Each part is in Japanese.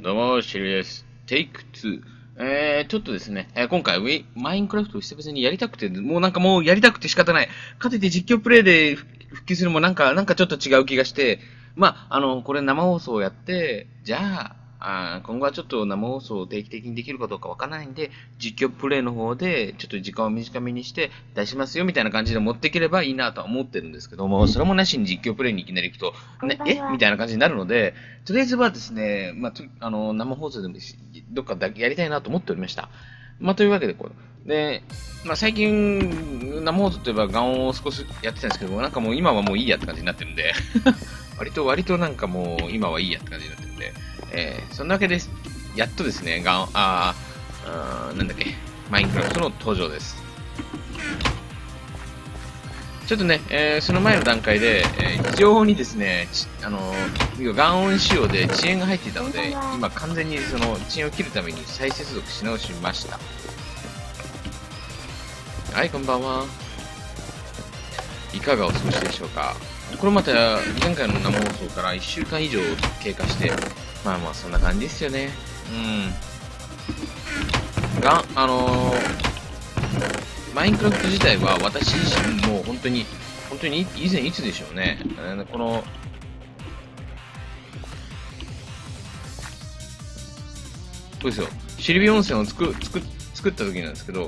どうも、シルです。テイク2。ちょっとですね、今回マインクラフトを久々にやりたくて、もうやりたくて仕方ない。かといって実況プレイで復帰するのもなんかちょっと違う気がして、これ生放送をやって、じゃ今後はちょっと生放送を定期的にできるかどうかわからないんで、実況プレイの方で、ちょっと時間を短めにして出しますよみたいな感じで持っていければいいなとは思ってるんですけども、それもなしに実況プレイにいきなり行くと、ね、みたいな感じになるので、とりあえずはですね、生放送でもどっかだけやりたいなと思っておりました。というわけで、最近、生放送といえばガンを少しやってたんですけど、なんかもう今はもういいやって感じになってるんで、割となんかもう今はいいやって感じになってるんで、そんなわけです。やっとですね、マインクラフトの登場です。ちょっとね、その前の段階で、非常にですね、ガンオン仕様で遅延が入っていたので、今完全にその遅延を切るために再接続し直しました。はい、こんばんは。いかがお過ごしでしょうか。これまた前回の生放送から1週間以上経過して、そんな感じですよね。マインクラフト自体は私自身も本当に以前いつでしょうね。そうですよ。シルビ温泉を作った時なんですけど、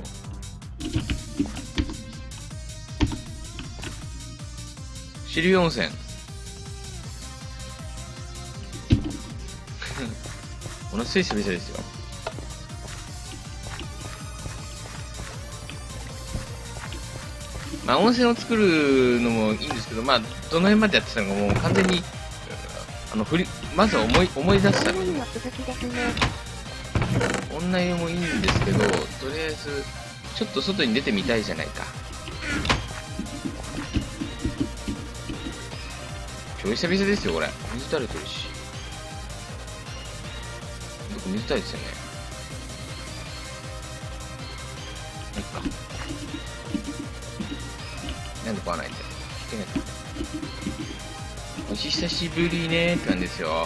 シルビ温泉。ものすごい久々ですよ。温泉を作るのもいいんですけど、どの辺までやってたのかもう完全に、まずは思い出すために。女湯もいいんですけど、とりあえず、ちょっと外に出てみたいじゃないか。超久々ですよ、これ。水垂れてるし。水垂れですよね。なんで買わないんだよ。お久しぶりねーって感じですよ。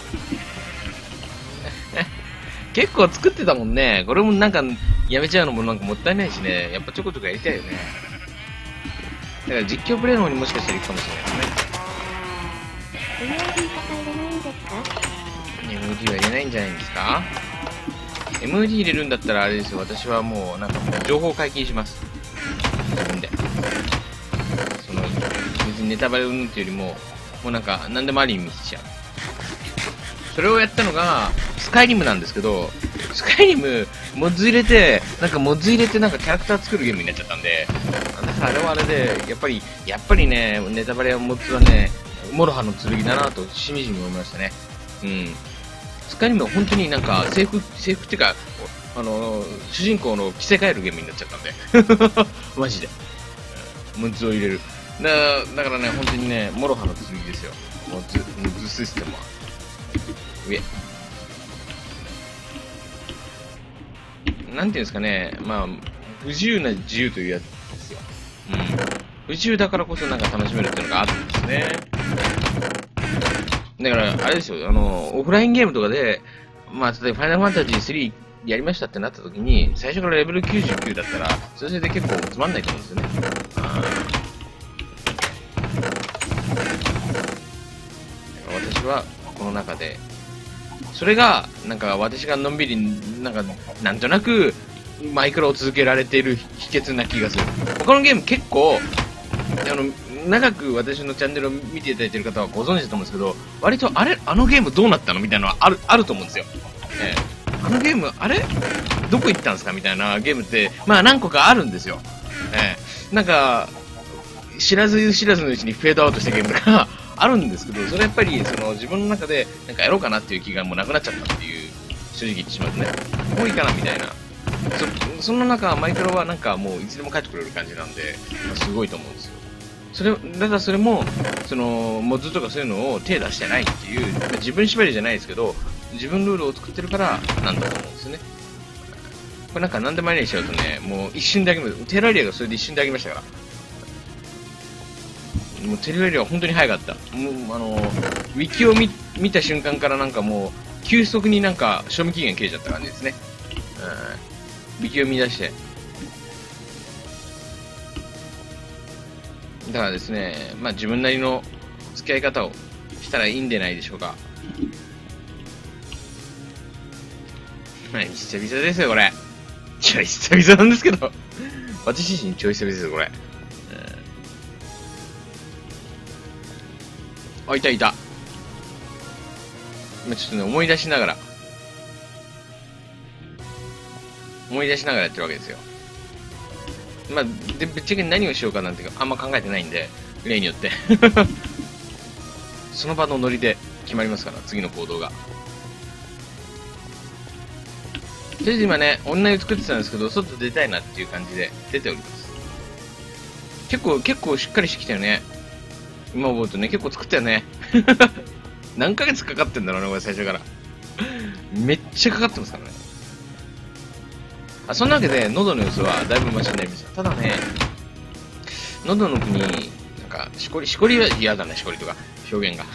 結構作ってたもんね。これもなんか、やめちゃうのもなんかもったいないしね。やっぱちょこちょこやりたいよね。だから実況プレイの方にもしかしたら行くかもしれないですね。MD は入れないんじゃないんですか？ MD 入れるんだったらあれですよ。私はもう、情報解禁します。自分で。別にネタバレうんっていうよりも、何でもありにしちゃう。それをやったのが、スカイリムなんですけど、スカイリム、モッズ入れてキャラクター作るゲームになっちゃったんで、あれはあれで、やっぱりね、ネタバレやモッズはね、モロハの剣だなと、しみじみ思いましたね。スカイリムは本当に制服っていうか、主人公の着せ替えるゲームになっちゃったんで。マジで。モッズを入れる。だからね、本当にね、モロハの剣ですよ。モッズシステムは。なんていうんですかね、不自由な自由というやつですよ。不自由だからこそ楽しめるっていうのがあるんですね。だから、あれですよ、オフラインゲームとかで、例えばファイナルファンタジー3やりましたってなった時に、最初からレベル99だったら、それで結構つまんないと思うんですよね。私は、この中で、それが、私がのんびり、なんとなく、マイクラを続けられている秘訣な気がする。他のゲーム結構、長く私のチャンネルを見ていただいている方はご存知だと思うんですけど、割と、あのゲームどうなったのみたいなのはあると思うんですよ。あのゲーム、どこ行ったんですかみたいなゲームって、何個かあるんですよ。知らず知らずのうちにフェードアウトしたゲームとかあるんですけど、それやっぱり、自分の中で、やろうかなっていう気がもうなくなっちゃったっていう、正直言ってしまうとね、もういいかなみたいな。そんな中、マイクロはもういつでも帰ってくれる感じなんで、すごいと思うんですよ。ただそれも、モッズとかそういうのを手出してないっていう、自分縛りじゃないですけど、自分ルールを作ってるから、なんだと思うんですよね。これ何でもありにしちゃうとね、もう一瞬であげます。テラリアがそれで一瞬であげましたから。もうテレビよりは本当に早かった。もうウィキを見た瞬間からも急速になんか賞味期限切れちゃった感じですね。美形を見出して。だからですね、まあ自分なりの付き合い方をしたらいいんでないでしょうか。はい、久々ですよ、これ。いや、久々なんですけど。私自身超久々ですよ、これ。あ、いたいた。今ちょっとね、思い出しながらやってるわけですよ。まあ、で、ぶっちゃけ何をしようかなんてあんま考えてないんで、例によって。その場のノリで決まりますから、次の行動が。とりあえず今ね、女湯作ってたんですけど、外出たいなっていう感じで出ております。結構しっかりしてきたよね。今思うとね、結構作ったよね。何ヶ月かかってんだろうね、これ最初から。めっちゃかかってますからね。そんなわけで、喉の様子はだいぶマシになりました。ただね、喉の奥に、なんか、しこりは嫌だね、しこりとか、表現が。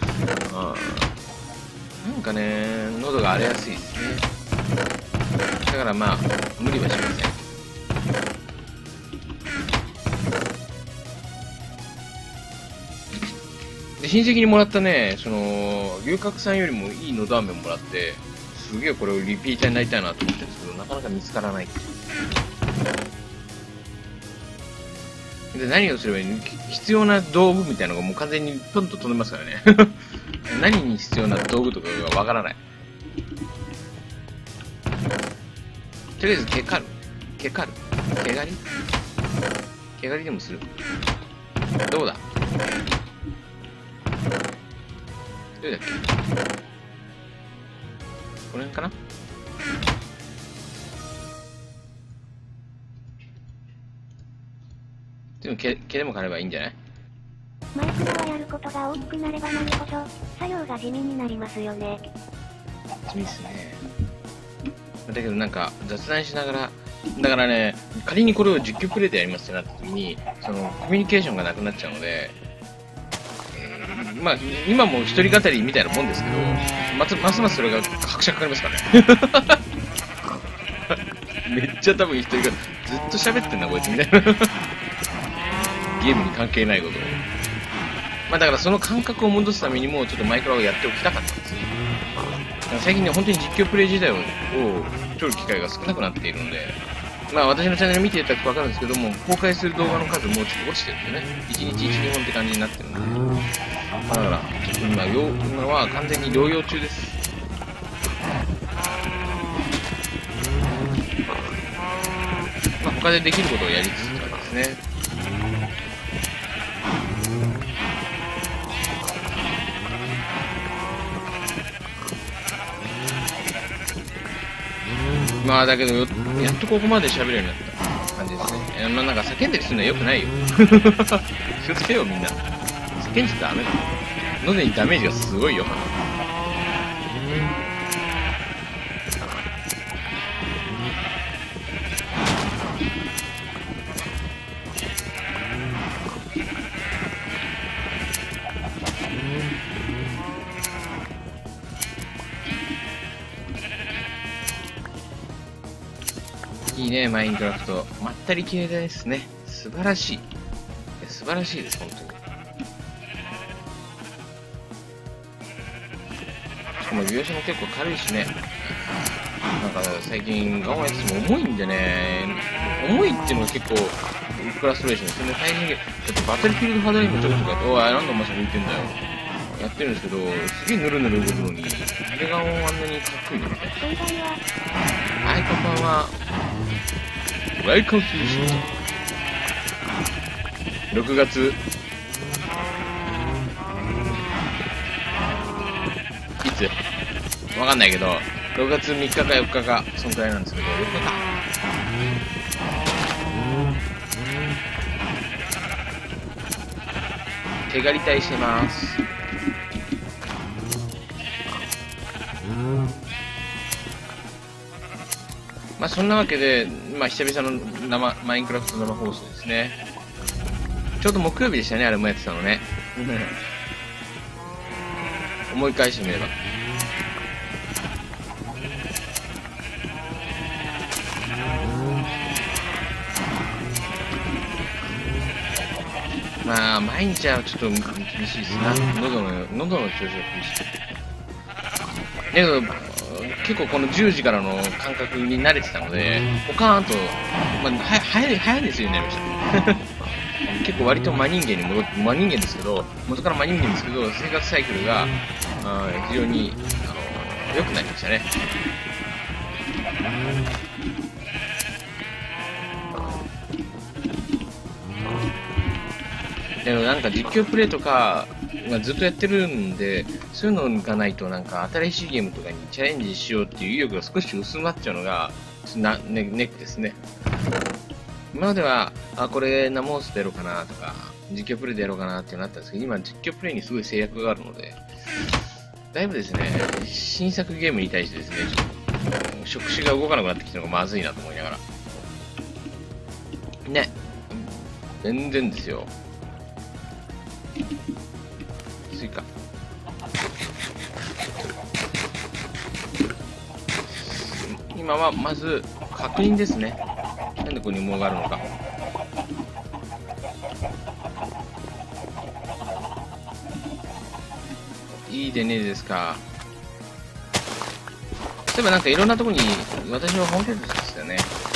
なんかね、喉が荒れやすいですね。だからまあ、無理はしません。で、親戚にもらったね、龍角散よりもいいのど飴もらって、すげえこれをリピーターになりたいなと思ってるんですけど、なかなか見つからない。で、何をすればいいの？必要な道具みたいなのがもう完全にポンと飛んでますからね。何に必要な道具とかがわからない。とりあえず毛刈りでもする。どうだどれだっけ、この辺かな。でも毛でも刈ればいいんじゃない？ マイクラはやることが大きくなればなるほど、作業が地味になりますよね。 地味ですね。だけどなんか雑談しながら、だからね、仮にこれを実況プレイでやりますってなった時に、コミュニケーションがなくなっちゃうので、まあ、今も一人語りみたいなもんですけど、ますますそれが拍車かかりますからね。めっちゃ多分一人がずっと喋ってんな、こいつみたいな。ゲームに関係ないことを。まあだからその感覚を戻すためにも、ちょっとマイクラをやっておきたかったんですよ。最近ね、本当に実況プレイ自体を撮る機会が少なくなっているので、まあ私のチャンネル見ていただくと分かるんですけども、公開する動画の数もちょっと落ちてるんでね、1日1、2本って感じになってるので、だから、今は完全に療養中です。まあ他でできることをやりつつとかですね。まあだけどやっとここまで喋れるようになった感じですね。まあなんか叫んだりするのは良くないよ。気をつけようみんな。叫んじゃダメだ。喉にダメージがすごいよ。いいね、マインクラフト。まったり系ですね。素晴らしい。素晴らしいです、本当に。しかも描写も結構軽いしね。なんか最近ガンワイツも重いんでね、重いっていうのが結構フラストレーションですよね。大変だってバトルフィールドハードリングちょっとかやって、おい、なんでお前それ浮いてんだよ。やってるんですけど、すげえヌルヌル動くのに、ヒレガンをあんなにかっこいいのみたいな。はい、こんばんは。ウェルカムトゥーシー6月いつわかんないけど、6月3日か4日かそんくらいなんですけど、4日か。手刈り隊してます。まあそんなわけで、まあ久々のマインクラフト生放送ですね。ちょうど木曜日でしたね、あれもやってたのね。思い返してみれば。 まあ、毎日はちょっと厳しいですな。喉の調子が厳しい。だけど、結構この10時からの感覚に慣れてたので、ポカーンと、まあ、早いですようになりました。結構割と真人間ですけど、元から真人間ですけど、生活サイクルが、非常に、良くなりましたね。でもなんか実況プレイとか、ずっとやってるんで、そういうのがないとなんか新しいゲームとかにチャレンジしようっていう意欲が少し薄まっちゃうのがネックですね。今までは、これ生放送でやろうかなとか、実況プレイでやろうかなってなったんですけど、今実況プレイにすごい制約があるので、だいぶですね、新作ゲームに対してですね、触手が動かなくなってきたのがまずいなと思いながら。ね。全然ですよ。スイカ。今はまず確認ですね。なんでここに羽毛があるのか。いいでねえですか。例えばなんかいろんなところに私の本拠地ですよね。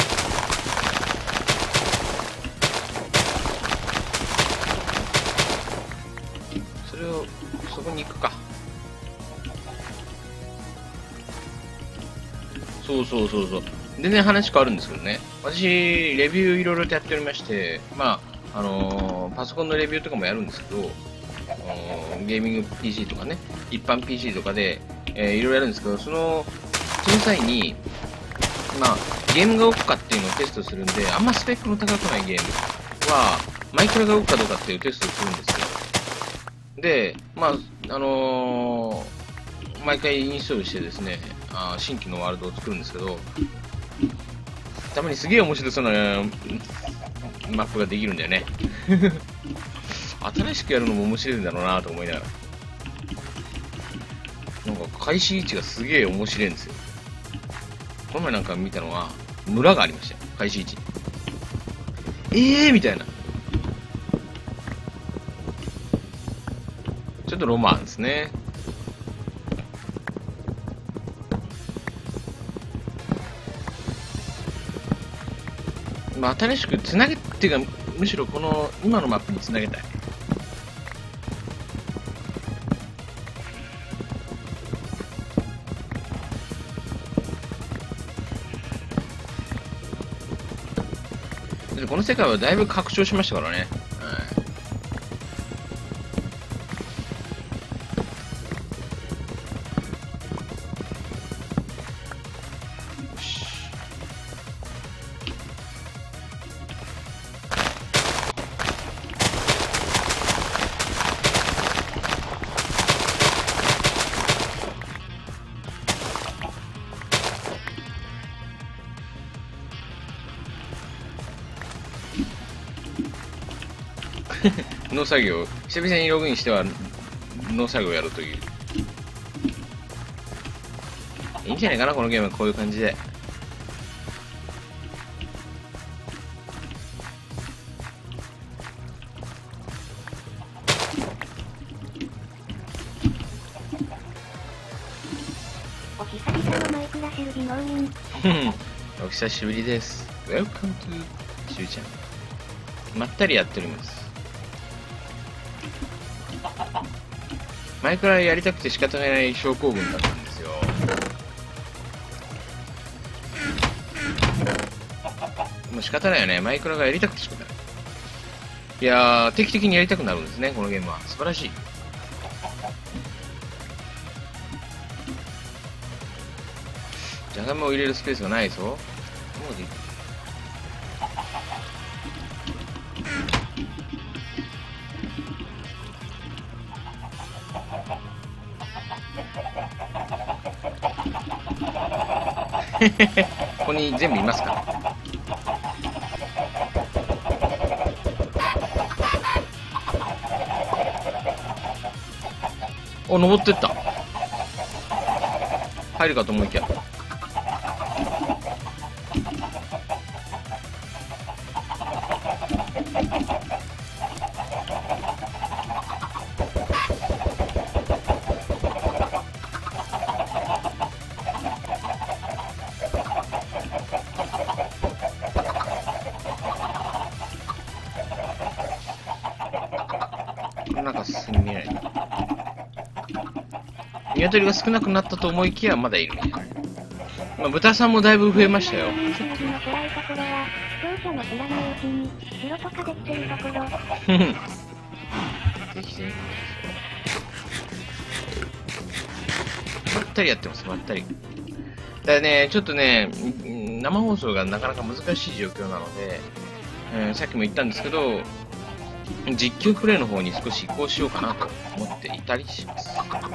そこに行くか。そう。全然話変わるんですけどね。私、レビューいろいろとやっておりまして、まあ、パソコンのレビューとかもやるんですけど、ゲーミング PC とかね、一般 PC とかで、いろいろやるんですけど、その際に、まあ、ゲームが動くかっていうのをテストするんで、あんまスペックの高くないゲームは、マイクラが動くかどうかっていうテストをするんですよ。で、まあ、毎回インストールしてですね、新規のワールドを作るんですけど、たまにすげえ面白そうなマップができるんだよね。新しくやるのも面白いんだろうなと思いながら。なんか開始位置がすげえ面白いんですよ。この前なんか見たのは、村がありましたよ、開始位置。みたいな。ちょっとロマンですね。まあ、新しくつなげっていうか、むしろこの今のマップにつなげたい。この世界はだいぶ拡張しましたからね。農作業、久々にログインしては農作業をやるという。いいんじゃないかな、このゲームはこういう感じで。 お久々のマイクラシルギ農民。 お久しぶりです。Welcome to しゅうちゃん。まったりやっております。前からやりたくて仕方がない症候群だったんですよ。もう仕方ないよね。マイクラがやりたくて仕方ない。いやー、定期的にやりたくなるんですね、このゲームは。素晴らしい。じゃがいもを入れるスペースがないぞ。もうでここに全部いますから。お、登ってった。入るかと思いきや。 進めない。鶏が少なくなったと思いきや、まだいるみたいな。まあ、豚さんもだいぶ増えましたよ。 さっきの暗いところは、視聴者の知らないうちに、城とかできてるところ。 できてる。ばったりやってます、ばったり。だね、ちょっとね、生放送がなかなか難しい状況なので、さっきも言ったんですけど、実況プレイの方に少し移行しようかなと思っていたりします。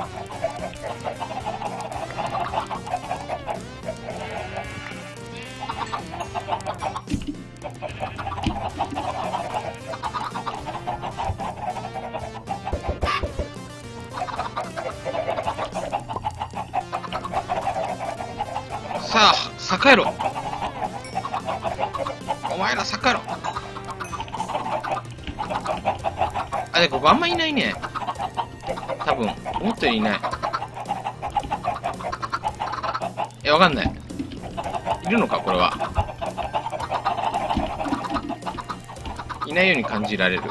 さあ、栄えろ。お前ら栄えろ。あ、で、ここあんまいないね。多分、思ったよりいない。わかんない。いるのか、これは。いないように感じられる。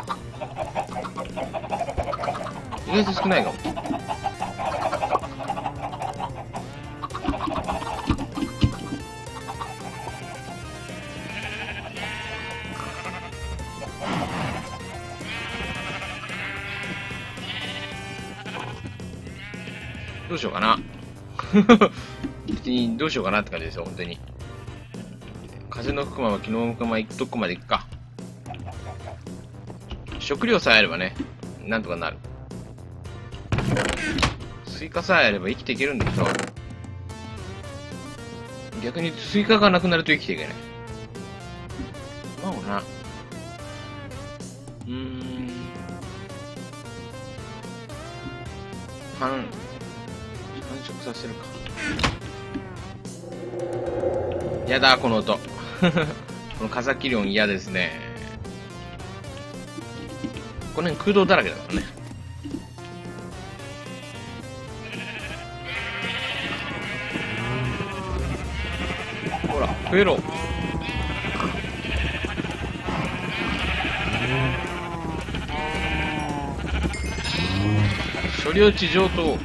意外と少ないかも。どうしようかな。別にどうしようかなって感じですよ、本当に。風の吹くまま、昨日の吹くまま、どこまで行くか。食料さえあればね、なんとかなる。スイカさえあれば生きていけるんだけど、逆にスイカがなくなると生きていけない。まあな。繁殖させるか。やだ、この音。この風切り音嫌ですね。この辺空洞だらけだからね。ほら、増えろ。処理落ち上等。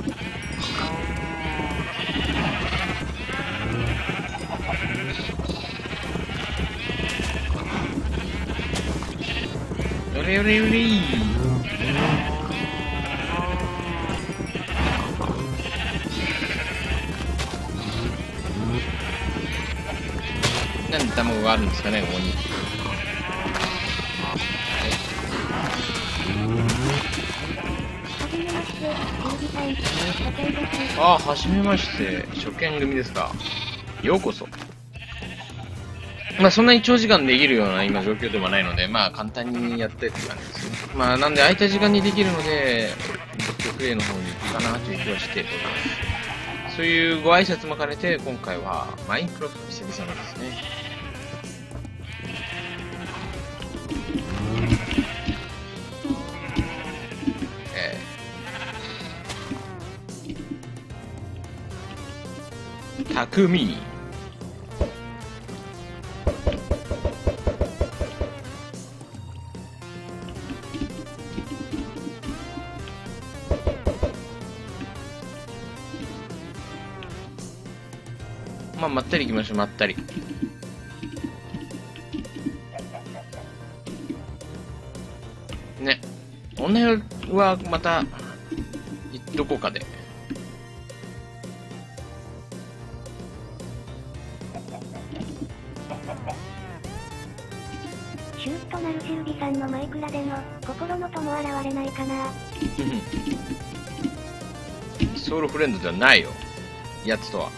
よれよれよれー。なんで卵があるんですかね、ここに。ああ、はじめまして。初見組ですか。ようこそ。まあそんなに長時間できるような今状況ではないので、まあ簡単にやってって感じですね。まあなんで空いた時間にできるので、実況プレイの方に行くかなという気はしております。そういうご挨拶も兼ねて、今回はマインクラフト久々なんですね。匠。まあ、まったり行きましょう、まったり。ね。女湯はまた、どこかで。 シューとなるシュウビさんのマイクラでの、心の友現れないかな。 ソウルフレンドではないよ。やつとは。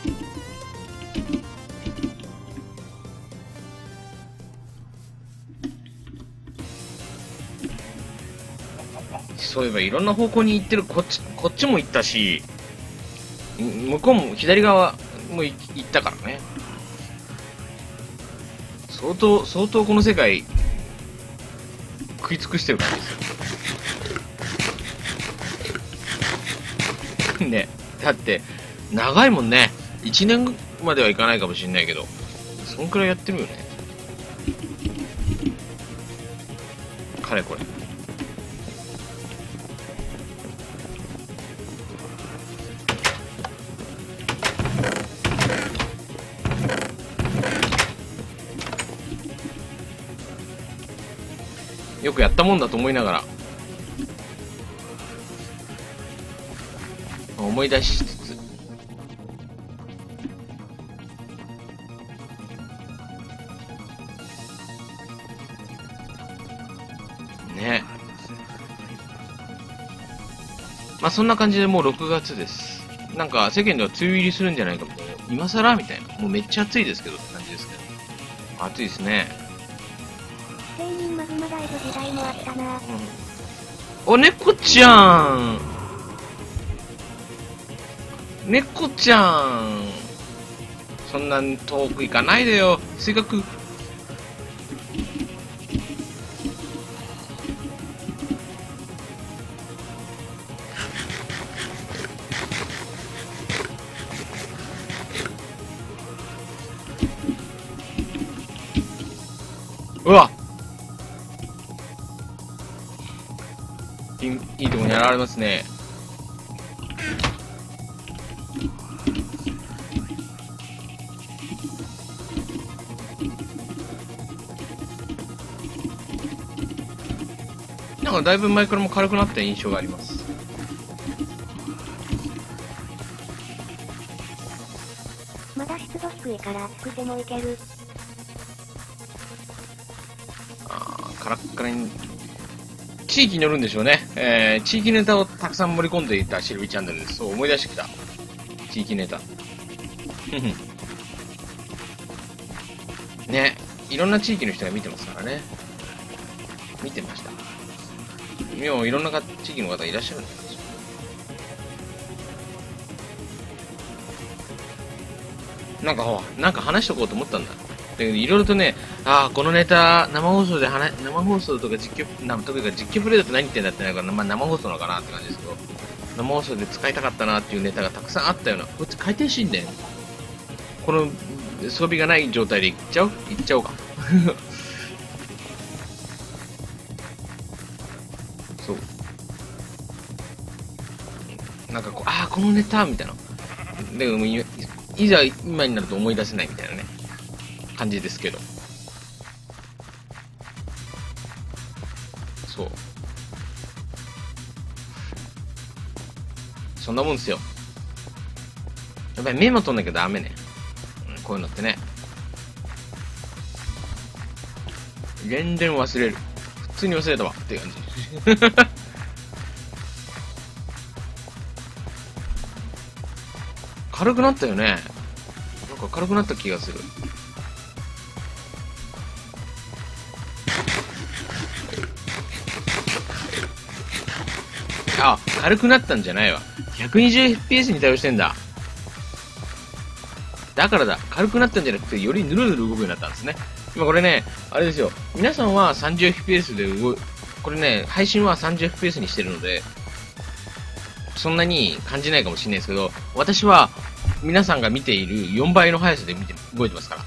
そういえばいろんな方向に行ってる、こっちも行ったし、向こうも左側も行ったからね。相当この世界食い尽くしてる感じですよ。ね、だって長いもんね。1年まではいかないかもしれないけど、そんくらいやってるよね。かれこれ。 よくやったもんだと思いながら、思い出しつつ、ね。まあそんな感じでもう6月です。なんか世間では梅雨入りするんじゃないかみたいな。今更みたいな。もうめっちゃ暑いですけどって感じですけど。暑いですね。 全員マグマダイブ時代もあったな。 お、猫ちゃん。猫ちゃん。そんな遠く行かないでよ。性格。うわ、いいとこにやられますね。なんかだいぶ前からも軽くなった印象があります。 まだ湿度低いから暑くてもいける。 カラッカラに地域によるんでしょうね。地域ネタをたくさん盛り込んでいたシルビチャンネルです。そう思い出してきた。地域ネタ。ね、いろんな地域の人が見てますからね。見てました。もういろんな地域の方いらっしゃるんですよ。なんか話しとこうと思ったんだ。で、いろいろとね、このネタ、生放送とか実況、特に実況プレイだと何言ってんだってないから、まあ生放送のかなって感じですけど、生放送で使いたかったなっていうネタがたくさんあったような、こっち海底神殿、この装備がない状態でいっちゃおうか。そう。なんかこのネタみたいな。でもいざ今になると思い出せないみたいなね。感じですけど。そう。そんなもんですよ。やっぱりメモ取んなきゃダメね。こういうのってね。全然忘れる。普通に忘れたわっていう感じ。軽くなったよね。なんか軽くなった気がする。軽くなったんじゃないわ。120fps に対応してんだ。だからだ。軽くなったんじゃなくて、よりぬるぬる動くようになったんですね。今これね、あれですよ。皆さんは 30fps でこれね、配信は 30fps にしてるので、そんなに感じないかもしれないですけど、私は皆さんが見ている4倍の速さで動いてますから。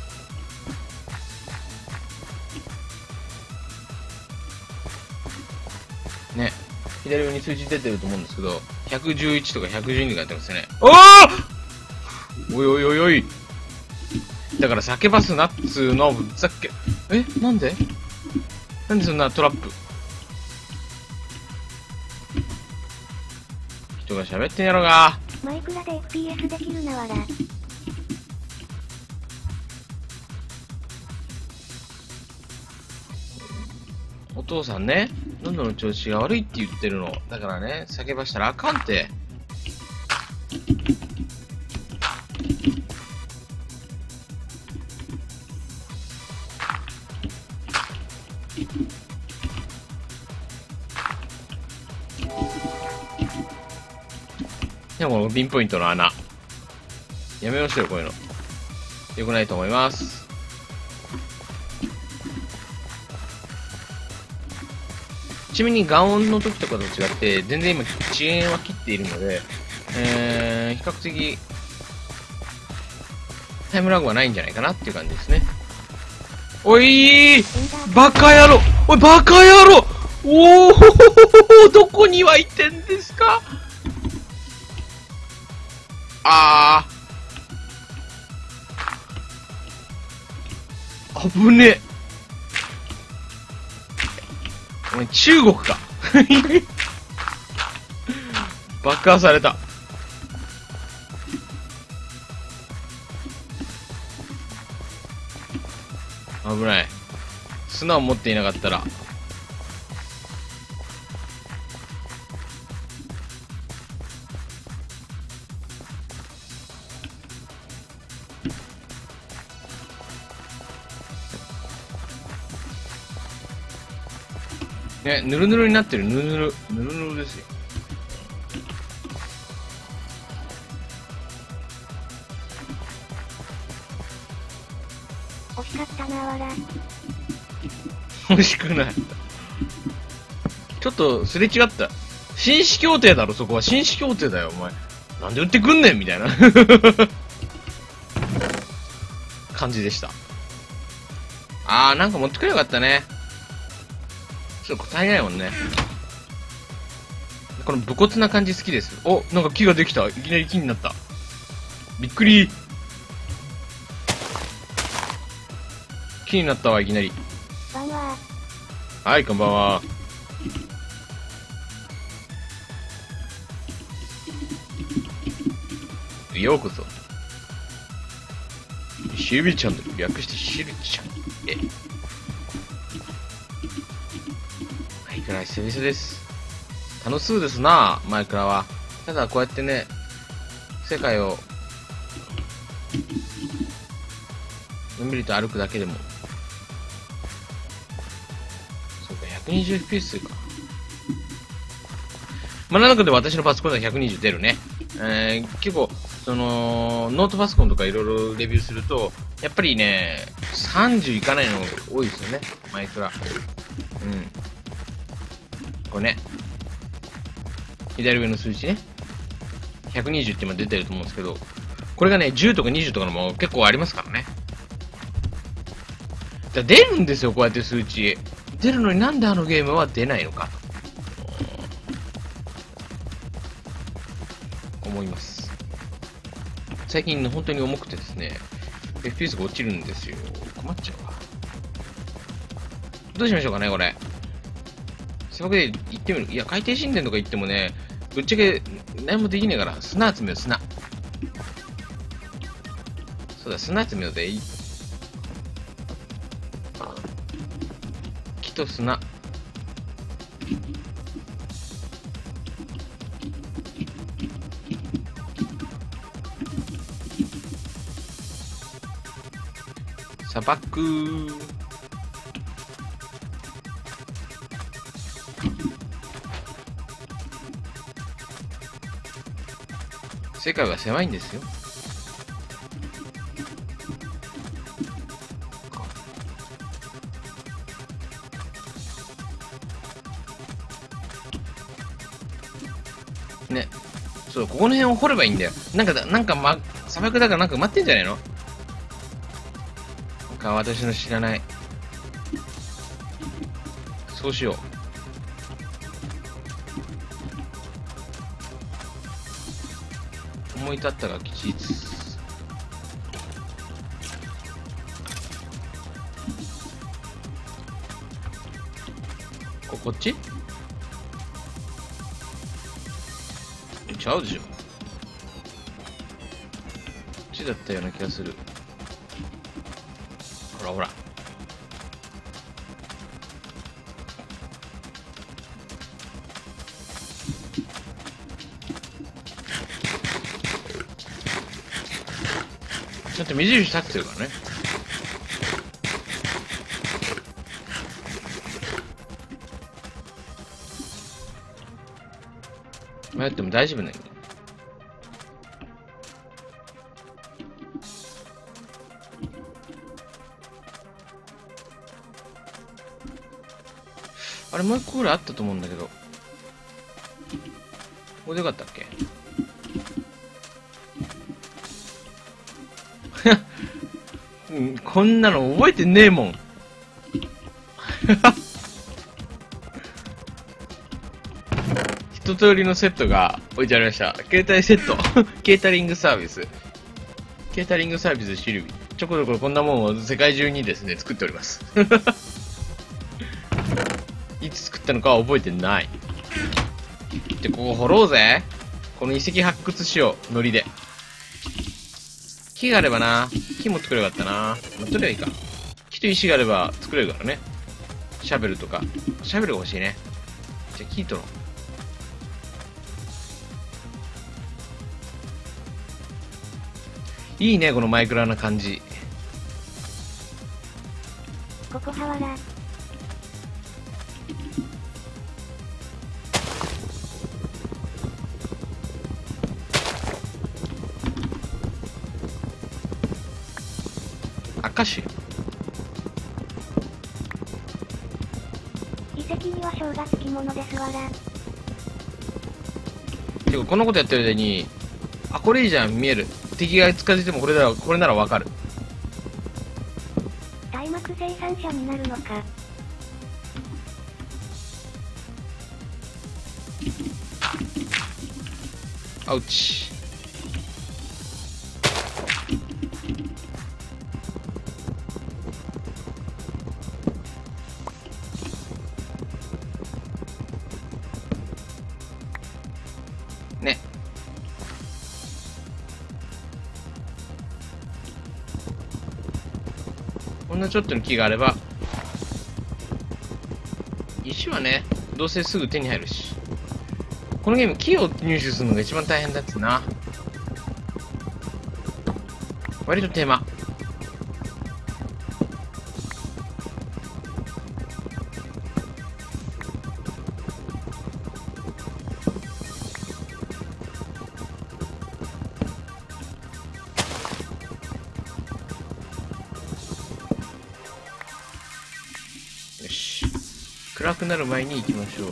ね。左上に数字出てると思うんですけど、111とか112がやってますよね。おいおいおいおい。だから叫ばすなっつうのをぶっざけ。なんでそんなトラップ。人が喋ってんやろが。 マイクラで FPS できるなわら。 お父さんね、喉の調子が悪いって言ってるの。だからね、叫ばしたらあかんって。でもピンポイントの穴。やめましょうよ、こういうの。良くないと思います。ちなみに、眼音の時とかと違って、全然今、遅延は切っているので、比較的、タイムラグはないんじゃないかなっていう感じですね。おいーバカ野郎おい、バカ野郎おーどこにはいてんですか危ねえ。 お前中国か。爆破された。危ない。砂を持っていなかったら。ね、ぬるぬるになってる。ぬるぬる。ぬるぬるですよ。 惜しかったな、わら。 欲しくない。ちょっとすれ違った。紳士協定だろ、そこは。紳士協定だよ、お前。なんで売ってくんねんみたいな感じでした。なんか持ってくればよかったね。ちょっと答えないもんね。この武骨な感じ好きです。お、なんか木ができた。いきなり木になった。びっくり。木になったわ、いきなり。 こんばんは。 はい、こんばんは。ようこそ。シルビチャンネル、略してシルちゃん。マイクラ久々です。楽しそうですな、マイクラは。ただこうやってね、世界をのんびりと歩くだけでも。そうか、120fps か。まあ、なんだかで私のパソコンでは120出るね。結構、ノートパソコンとかいろいろレビューすると、やっぱりね、30いかないのが多いですよね、マイクラ。これね、左上の数値ね、120って今出てると思うんですけど、これがね、10とか20とかのも結構ありますからね。だ出るんですよ、こうやって数値。出るのになんであのゲームは出ないのかと思います。最近本当に重くてですね、FPS が落ちるんですよ。困っちゃうわ。どうしましょうかね、これ。せっかくで行ってみる。いや、海底神殿とか行ってもね、ぶっちゃけ何もできねえから、砂集めよう、砂。そうだ、砂集めようでいい。木と砂。砂漠。世界は狭いんですよ。ね。そう、ここの辺を掘ればいいんだよ。なんか、砂漠だからなんか埋まってんじゃないの？なんか私の知らない。そうしよう。思い立ったが吉日。こっち？ちゃうでしょ。こっちだったような気がする。ほらほら。ちょっと目印立ってるからね。迷っても大丈夫なんだ。あれもう一個ぐらいあったと思うんだけど。ここでよかったっけ？うん、こんなの覚えてねえもん。一通りのセットが置いてありました。携帯セット。ケータリングサービス。ケータリングサービスシルビ。ちょこちょここんなもんを世界中にですね、作っております。 いつ作ったのかは覚えてない。で、ここ掘ろうぜ。この遺跡発掘しよう。ノリで。木があればな。木も作ればよかったな。まあ、取ればいいか。木と石があれば作れるからね。シャベルとか。シャベルが欲しいね。じゃあ木取ろう。いいね、このマイクラな感じ。 ここはわら。 明石。 遺跡には生姜付き物ですわら。 てか、このことやってる間に、あ、これいいじゃん、見える。敵が近づいてもこれならわかる。 大幕生産者になるのか。 アウチ。ね。ほんのちょっとの木があれば、石はね、どうせすぐ手に入るし。このゲーム、木を入手するのが一番大変だってな。割と手間。よし。暗くなる前に行きましょう。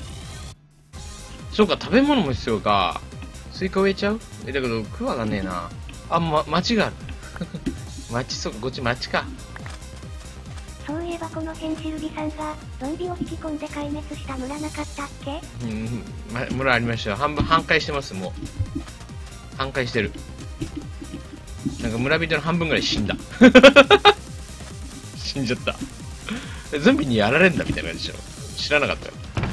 そうか、食べ物も必要か。スイカ植えちゃう？だけど、クワがねえな。あ、町がある。町、そうか、こっち町か。 そういえばこの辺シルビさんが、ゾンビを引き込んで壊滅した村なかったっけ？ 村ありましたよ。半壊してます、もう。半壊してる。なんか村人の半分ぐらい死んだ。死んじゃった。ゾンビにやられんだみたいな感じでしょ。知らなかったよ。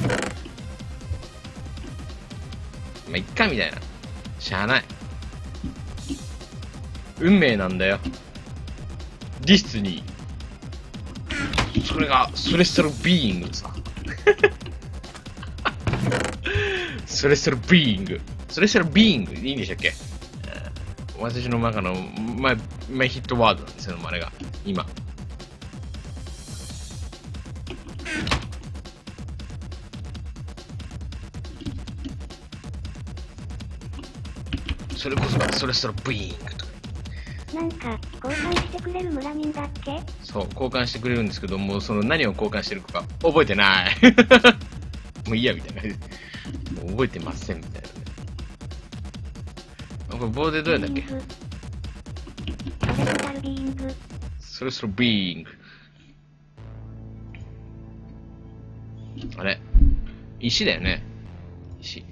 まあ、いっかみたいな。しゃあない。運命なんだよ。ディスニー。それが、ソレストルビーイングさ。ソレストルビーイング。ソレストルビーイングいいんでしたっけ？私の中のマイヒットワードなんですよ、あれが。今。それこそがソレストルビーイングとか。 なんか、交換してくれる村民だっけ？ そう、交換してくれるんですけど、もうその何を交換してるか覚えてない。もういいや、みたいな。もう覚えてません、みたいなね。これ棒でどうやんだっけ？ソレストルビーイング。あれ？石だよね。石。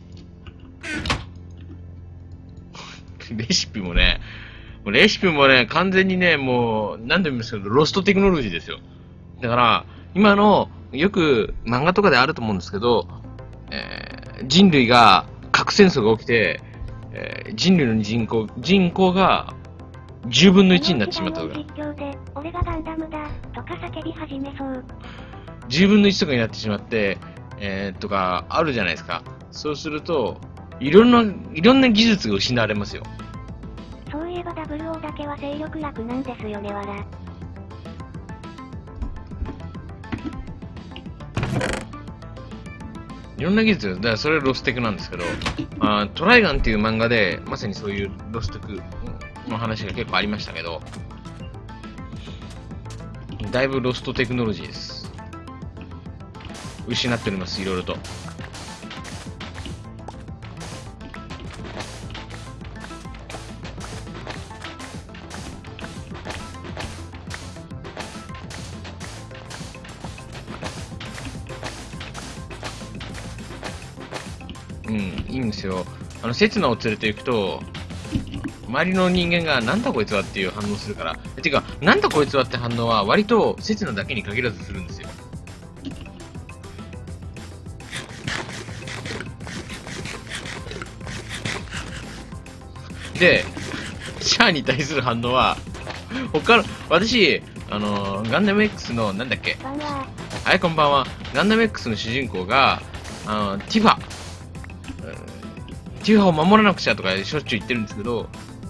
レシピもね、完全にね、もう、何度も言いますけど、ロストテクノロジーですよ。だから、今の、よく漫画とかであると思うんですけど、人類が核戦争が起きて、人類の人口が10分の1になってしまったとか。 俺がガンダムだとか叫び始めそう。 10分の1とかになってしまって、とかあるじゃないですか。そうすると、いろんな技術が失われますよ。 そういえば WO だけは勢力楽なんですよね、わら。 いろんな技術、だからそれロステクなんですけど、トライガンっていう漫画で、まさにそういうロステクの話が結構ありましたけど、だいぶロストテクノロジーです。失っております、いろいろと。いいんですよ。セツナを連れて行くと、周りの人間がなんだこいつはっていう反応するから。てか、なんだこいつはって反応は割とセツナだけに限らずするんですよ。 で、シャアに対する反応は、私、ガンダム X の、なんだっけ、 こんばんは。 はい、こんばんは。ガンダム X の主人公が、ティファ、ティファを守らなくちゃとかしょっちゅう言ってるんですけど、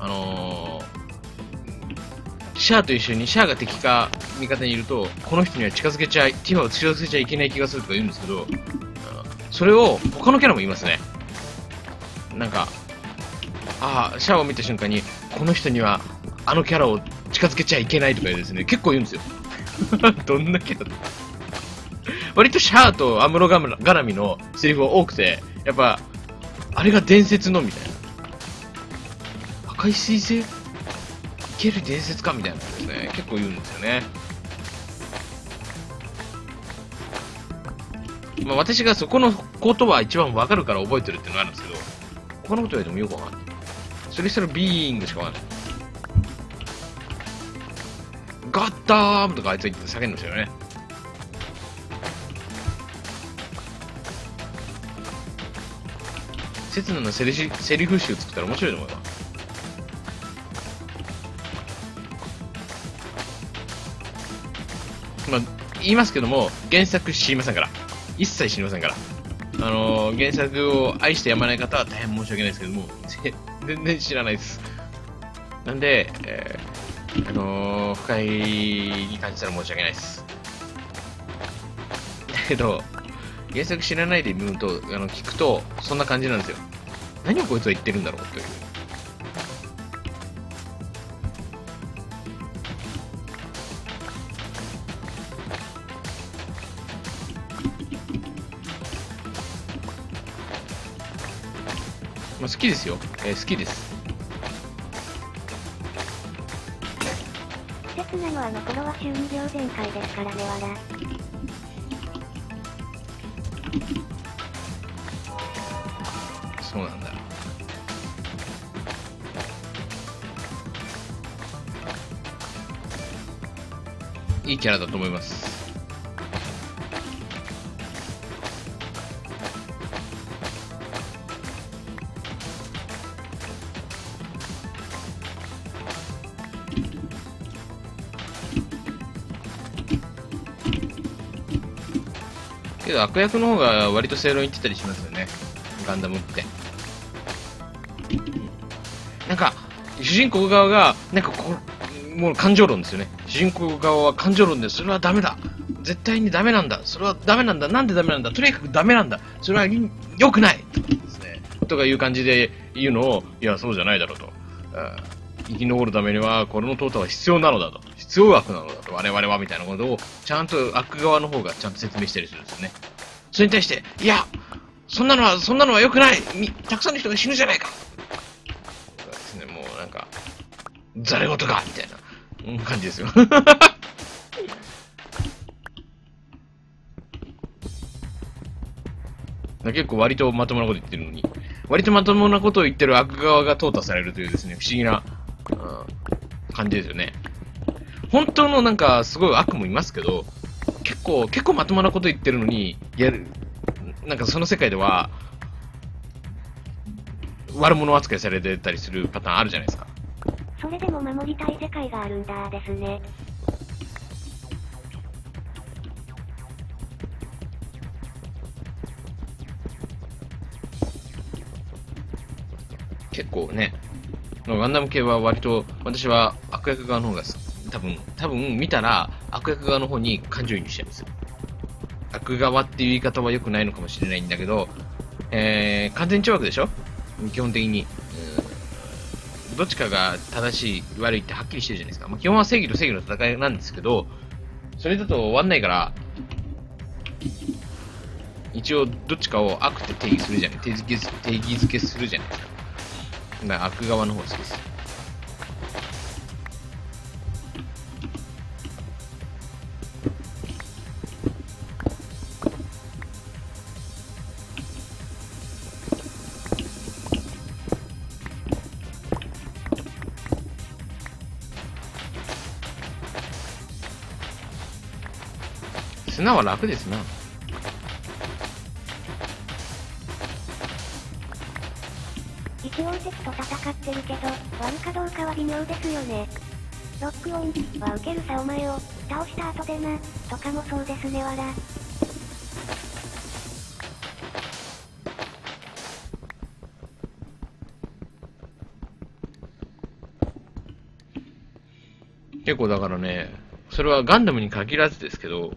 シャアと一緒に、シャアが敵か味方にいると、この人にはティファを近づけちゃいけない気がするとか言うんですけど、それを他のキャラも言いますね。なんか、シャアを見た瞬間に、この人にはあのキャラを近づけちゃいけないとかですね、結構言うんですよ。どんなキャラだ割とシャアとアムロ絡みのセリフが多くて、やっぱ、あれが伝説のみたいな。赤い彗星いける伝説かみたいなですね、結構言うんですよね。まあ私がそこの言葉は一番わかるから覚えてるっていうのがあるんですけど、他のこと言われてもよくわかんない。それしたらビーイングしかわかんない。ガッタームとかあいつ言って叫んでましたよね。刹那のセリフ集作ったら面白いと思うよ。まあ、言いますけども、原作知りませんから。一切知りませんから。原作を愛してやまない方は大変申し訳ないですけども、全然知らないです。なんで、不快に感じたら申し訳ないです。だけど、原作知らないで見ると、聞くと、そんな感じなんですよ。何をこいつは言ってるんだろうという。まあ、好きですよ。好きです。 刹那のあの頃は週2秒全開ですからね、わら。 そうなんだ。いいキャラだと思います。けど悪役の方が割と正論言ってたりしますよね。ガンダムって。なんか、主人公側が、なんかもう感情論ですよね。主人公側は感情論で、それはダメだ。絶対にダメなんだ。それはダメなんだ。なんでダメなんだ。とにかくダメなんだ。それは良くないですね。とかいう感じで言うのを、いや、そうじゃないだろうと。生き残るためには、これの淘汰は必要なのだと。必要悪なのだと。我々は、みたいなことを、ちゃんと悪側の方がちゃんと説明したりするんですよね。それに対して、いや、そんなのは良くない。たくさんの人が死ぬじゃないか。ですね、もうなんか、ざれ言かみたいな感じですよ。結構割とまともなこと言ってるのに、割とまともなことを言ってる悪側が淘汰されるというですね、不思議な、感じですよね。本当のなんかすごい悪もいますけど、結構まともなこと言ってるのに、なんかその世界では、悪者扱いされてたりするパターンあるじゃないですか。 それでも守りたい世界があるんだですね。 結構ね、ガンダム系は割と、私は悪役側の方が多分見たら悪役側の方に感情移入しちゃうんですよ。悪側っていう言い方は良くないのかもしれないんだけど、完全懲悪でしょ基本的に。どっちかが正しい、悪いってはっきりしてるじゃないですか。まあ、基本は正義と正義の戦いなんですけど、それだと終わんないから、一応どっちかを悪って定義するじゃない、定義づけするじゃないですか。だから悪側の方が好きです。砂は楽ですな。 一応敵と戦ってるけど、割るかどうかは微妙ですよね。ロックオンは受けるさお前を、倒した後でな、とかもそうですねわら。 結構だからね、それはガンダムに限らずですけど、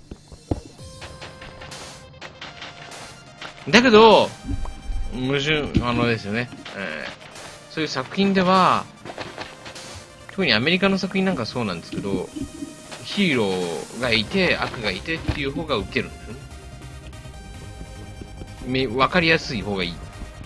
だけど、矛盾、ですよね、そういう作品では、特にアメリカの作品なんかそうなんですけど、ヒーローがいて、悪がいてっていう方が受けるんですよね。わかりやすい方がいい。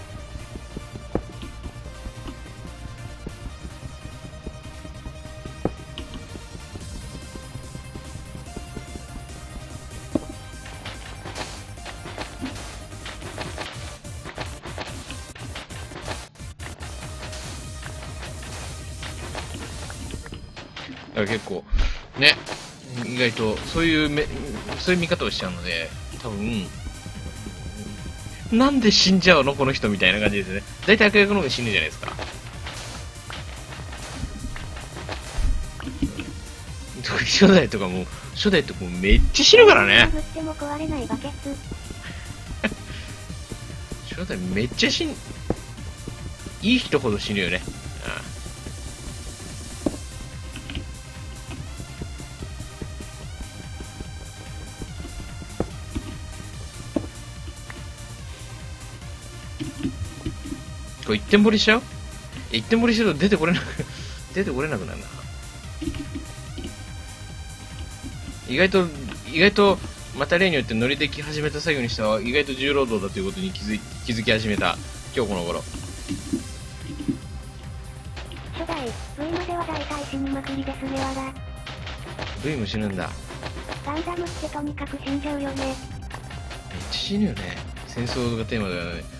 だから結構、ね、意外と、そういう見方をしちゃうので、多分、なんで死んじゃうのこの人みたいな感じですね。大体悪役の方が死ぬじゃないですか。初代とかもめっちゃ死ぬからね。初代めっちゃいい人ほど死ぬよね。これ一点掘りしちゃう？一点掘りすると出てこれなくなるな。意外と、また例によって乗りでき始めた作業にしては、意外と重労働だということに気づき始めた、今日この頃。 初代、V までは大体死にまくりですねわら。 V も死ぬんだ。 ガンダムってとにかく死んじゃうよね。めっちゃ死ぬよね。戦争がテーマだよね。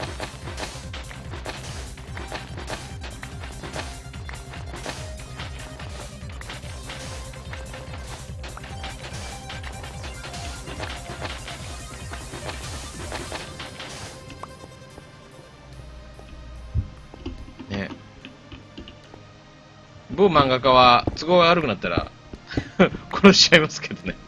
某漫画家は都合が悪くなったら殺しちゃいますけどね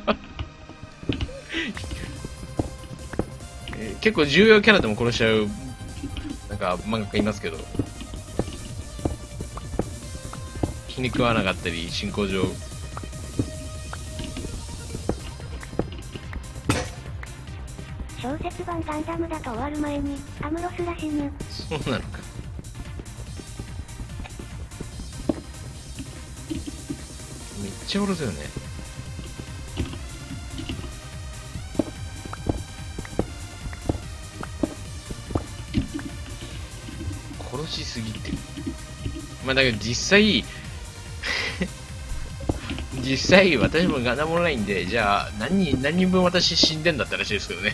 結構重要キャラでも殺しちゃうなんか漫画家いますけど、気に食わなかったり進行上小説版ガンダムだと終わる前にアムロすら死ぬ。 そうなのか。めっちゃ殺すよね。殺しすぎてる。まあだけど実際私もガンダムオンラインでじゃあ何人分私死んでんだったらしいですけどね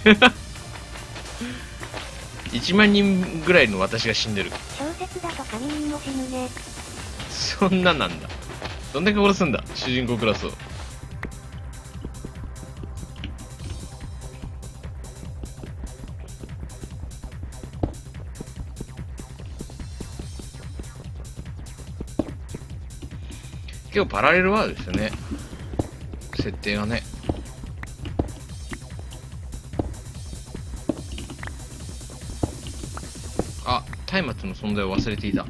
1万人ぐらいの私が死んでる。 小説だと神人も死ぬね。 そんなんなんだ。どんだけ殺すんだ主人公クラスを。結構パラレルワールドですよね、設定がね。あ、松明の存在を忘れていた。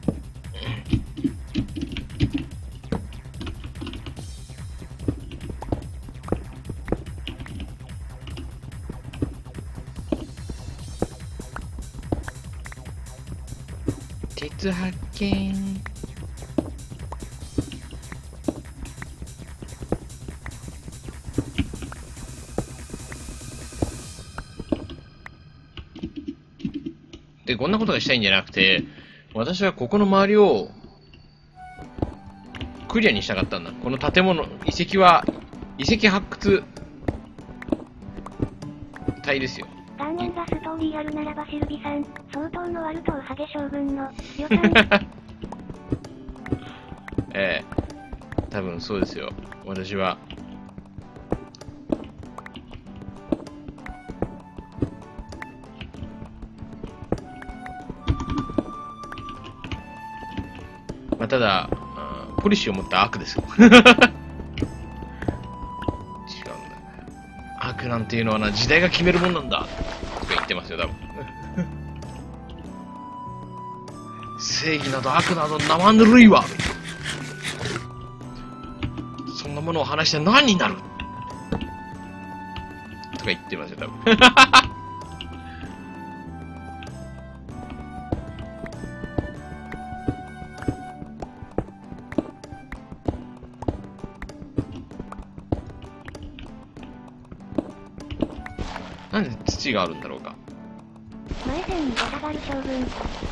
鉄発見。で、こんなことがしたいんじゃなくて、私はここの周りをクリアにしたかったんだ。この建物、遺跡発掘隊ですよ。 元年がストーリーあるならばシルビさん、相当のワルトウハゲ将軍の予算多分そうですよ。私は。 ただ、ポリシーを持った悪ですよ。違うんだ。悪なんていうのはな、時代が決めるもんなんだ。とか言ってますよ、多分。正義など悪など生ぬるいわ。そんなものを話して何になるとか言ってますよ、多分。なんで土があるんだろうか。 前線に出たがる将軍。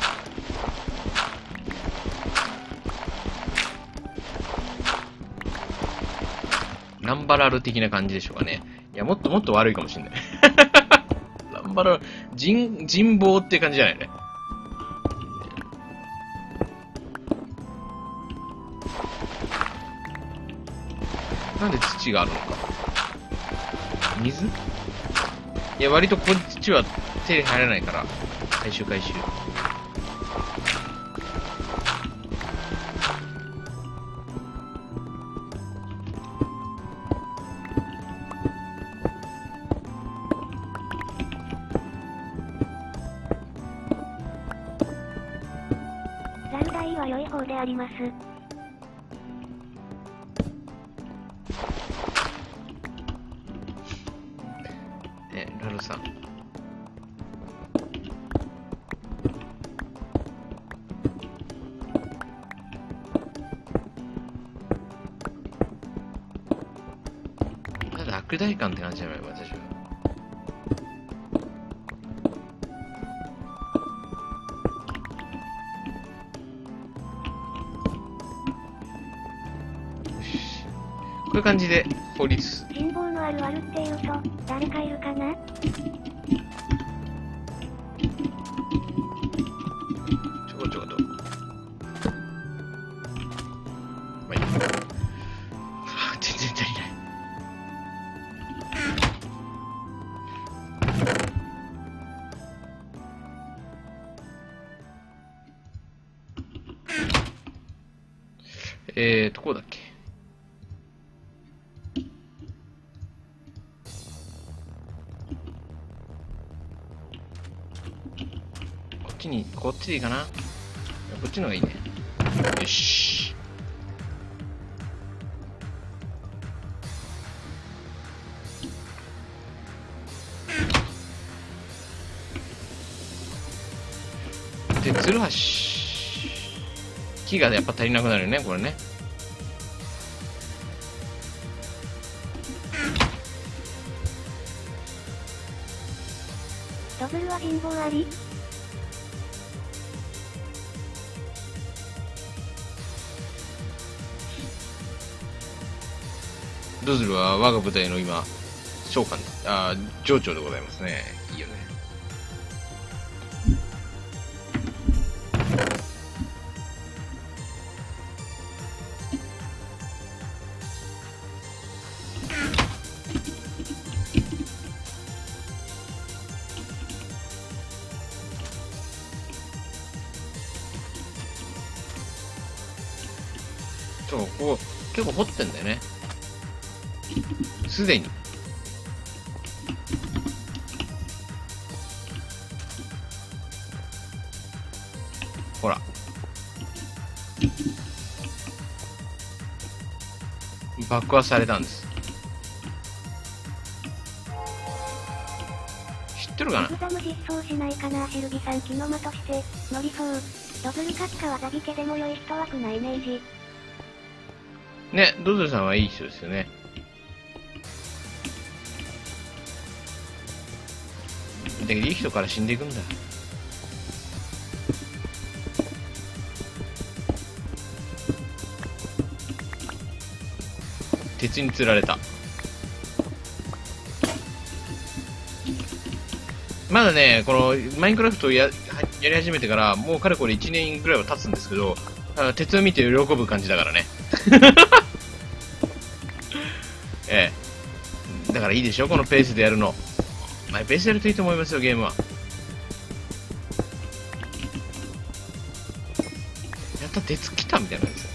ランバラル的な感じでしょうかね。いや、もっともっと悪いかもしれない。ランバラル、人望って感じじゃないね。なんで土があるのか。水？いや、割とこっちは手に入らないから。回収。 残台は良い方であります。 ラルさん。ただ悪大感って感じじゃない、私は。こういう感じで法律。 人望のあるあるっていうと、誰かいるかな？ ちょこちょこと。まあいい。全然足りない。どこだっけ？こっちでいいかな。こっちの方がいいね。よし。で、ツルハシ。木がやっぱ足りなくなるよね、これね。 ドブルは人望あり？ ドズルは我が部隊の今、将官、上長でございますね。いいよね。そう、ここ、結構掘ってんだよね。すでに。ほら。爆破されたんです。知ってるかな？ エグザム実装しないかな。シルギさん木の間として乗りそう。ドブル閣下はザビ家でも良い人枠なイメージ。 ね、ドズルさんはいい人ですよね。だけどいい人から死んでいくんだ。鉄に釣られた。まだね、このマインクラフトをやり始めてからもうかれこれ1年ぐらいは経つんですけど、鉄を見て喜ぶ感じだからね。ええ。だからいいでしょ、このペースでやるの。マイペースでやるといいと思いますよ、ゲームは。やった鉄来たみたいなんですよ。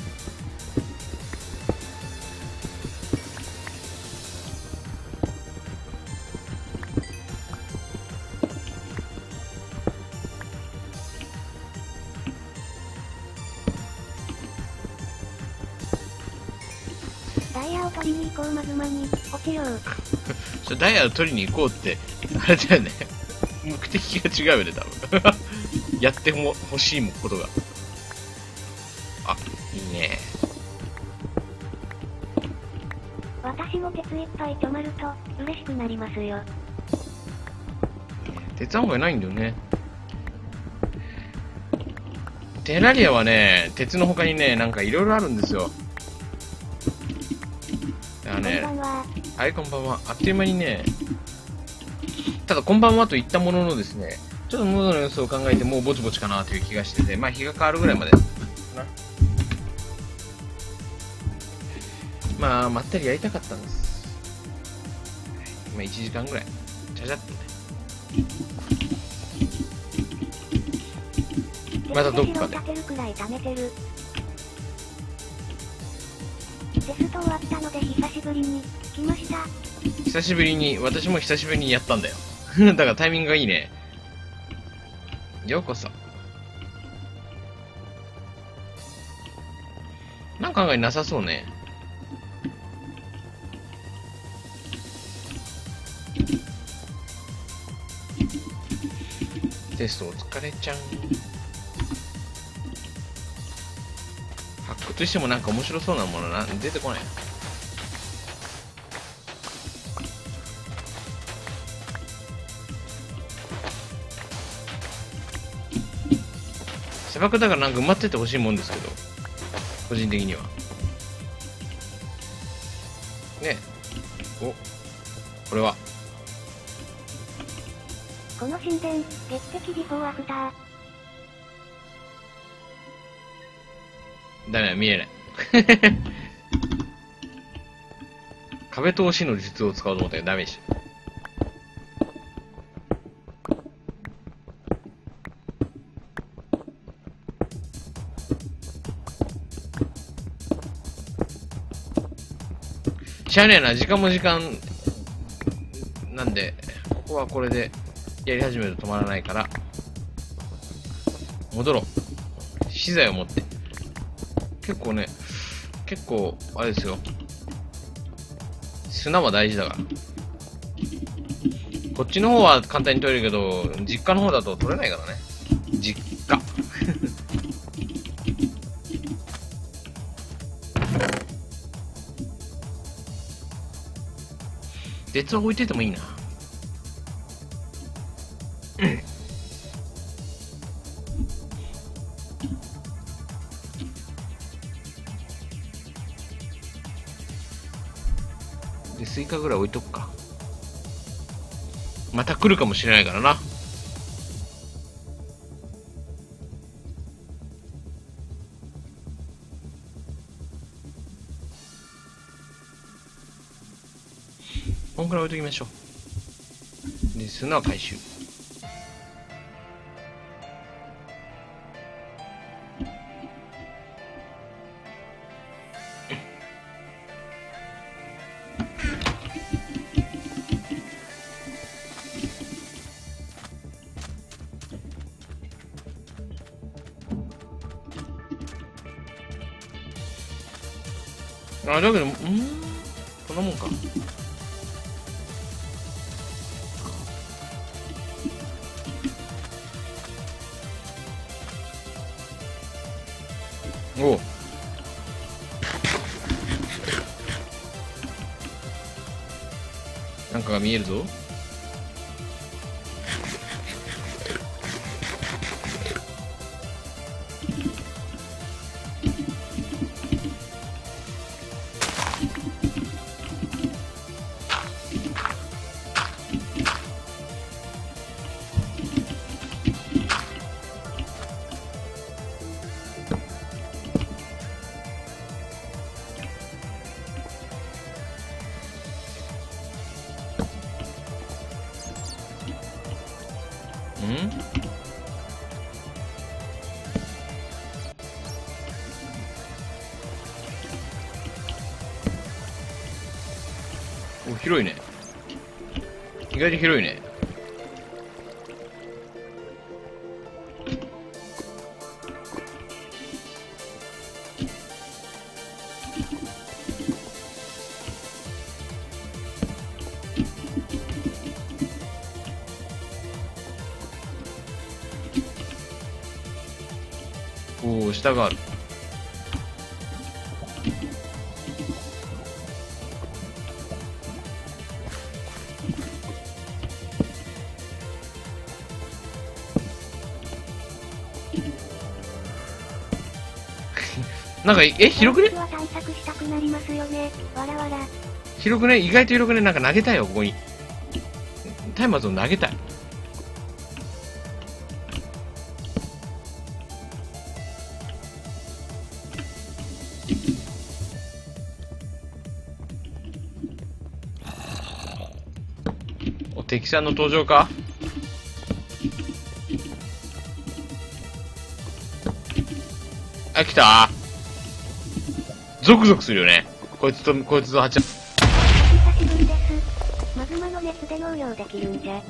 ダイヤを取りに行こう、マグマに落ちよう。 ダイヤを取りに行こうって、あれだよね。目的が違うよね、多分。やっても欲しいことが。あ、いいね。 私も鉄いっぱい止まると嬉しくなりますよ。 鉄案外ないんだよね。テラリアはね、鉄の他にね、なんかいろいろあるんですよ。だからね、 こんばんは。 はい、こんばんは。あっという間にね、ただこんばんはと言ったもののですね、ちょっと喉の様子を考えてもうぼちぼちかなという気がしてて、まあ日が変わるぐらいまで。まあ、まったりやりたかったんです。まあ1時間ぐらい。ちゃちゃっとね。またどっかで。 立てるくらい貯めてる。テスト終わったので久しぶりに来ました。 久しぶりに、私も久しぶりにやったんだよ。だからタイミングがいいね。ようこそ。なんか案外なさそうね。テストお疲れちゃん。発掘してもなんか面白そうなもの出てこない。砂漠だからなんか埋まっててほしいもんですけど、個人的には。ねえ。お、これは。 この神殿、鉄壁ビフォーアフター。 ダメだ、見えない。壁通しの術を使おうと思ったけどダメでした。しゃあねえな、時間も時間なんで、ここはこれでやり始めると止まらないから、戻ろう。資材を持って。結構、あれですよ。砂は大事だから。こっちの方は簡単に取れるけど、実家の方だと取れないからね。実家。鉄は置いててもいいな。で、スイカぐらい置いとくか。また来るかもしれないからな。こんくらい置いときましょう。で、砂は回収。あ、だけど、こんなもんか。おう。なんかが見えるぞ。 お、広いね。意外と広いね。おお、下がある。なんか、広くね？ は探索したくなりますよね。わらわら。 広くね？意外と広くね？なんか投げたいよ、ここに。松明を投げたい。お、敵さんの登場か？あ、来た。ゾクゾクするよね。こいつとハチ。 久しぶりです。マグマの熱で農業できるんじゃ。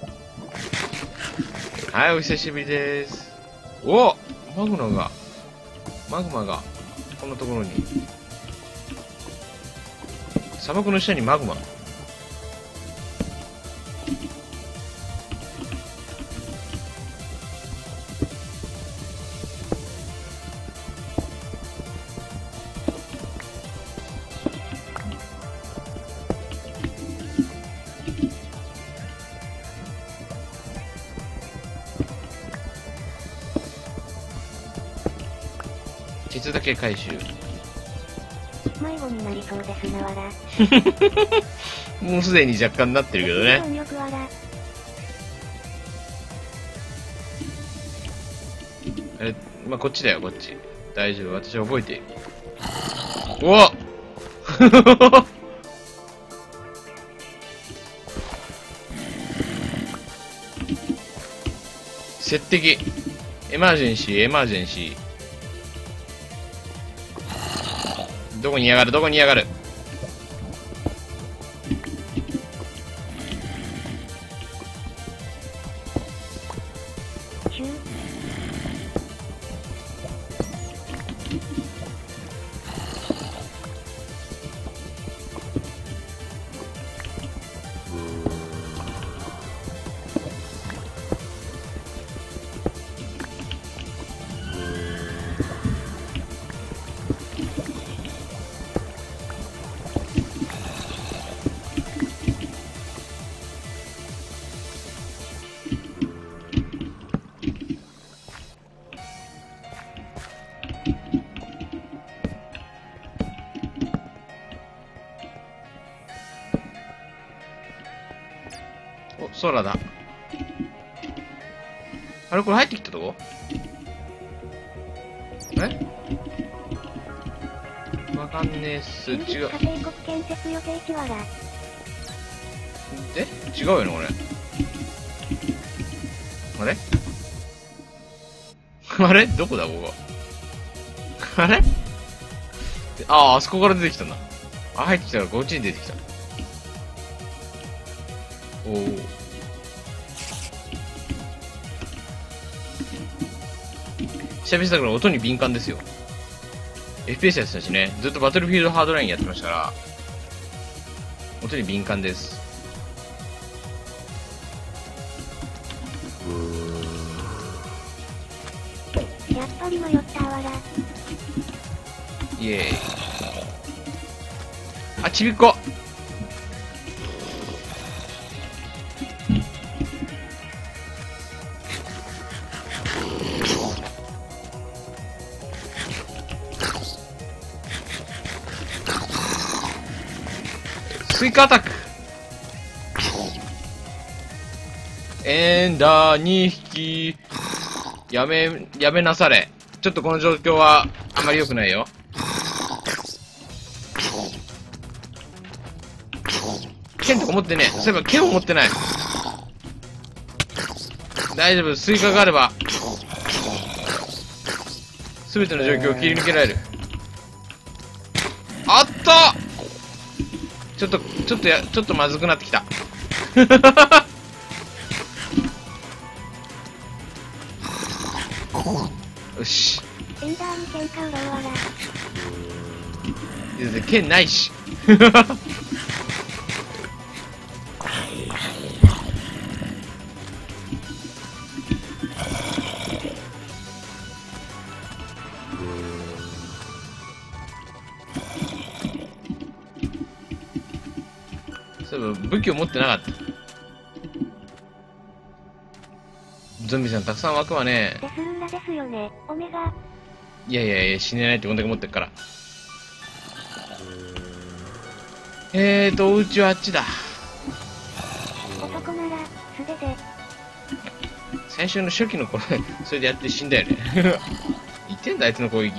はい、お久しぶりです。お、マグマが、こんなところに。砂漠の下にマグマ。鉄だけ回収。 迷子になりそうですなわら。 もうすでに若干なってるけどね。まあ、こっちだよ、こっち。大丈夫、私覚えてる。うわっ接敵。エマージェンシー。どこにやがる。お、空だ。あれこれ入ってきたとこ？わかんねえっす。違う。 家庭国建設予定地はら。 違うよね、これ。あれどこだ、ここ。あれあそこから出てきたんだ。入ってきたからこっちに出てきた。おお。久々だから音に敏感ですよ。FPS やってたしね。ずっとバトルフィールドハードラインやってましたから、音に敏感です。 やっぱり迷ったわら。 イエーイ。あ、ちびっこ。スイカアタック。エンダー2匹。やめなされ。ちょっとこの状況はあまり良くないよ。剣とか持ってねえ。そういえば剣を持ってない。大丈夫、スイカがあれば全ての状況を切り抜けられる。あったちょっとまずくなってきた。よし。 エンダーに喧嘩売ろうわら。 全然剣ないし。そういえば武器を持ってなかった。ゾンビさんたくさん湧くわね。 デスルーラですよね、オメガ。 いやいやいや、死ねないってこんだけ持ってっから。お家はあっちだ。 男なら、素手で。 最初の初期の頃、それでやって死んだよね。言ってんだ、あいつの攻撃。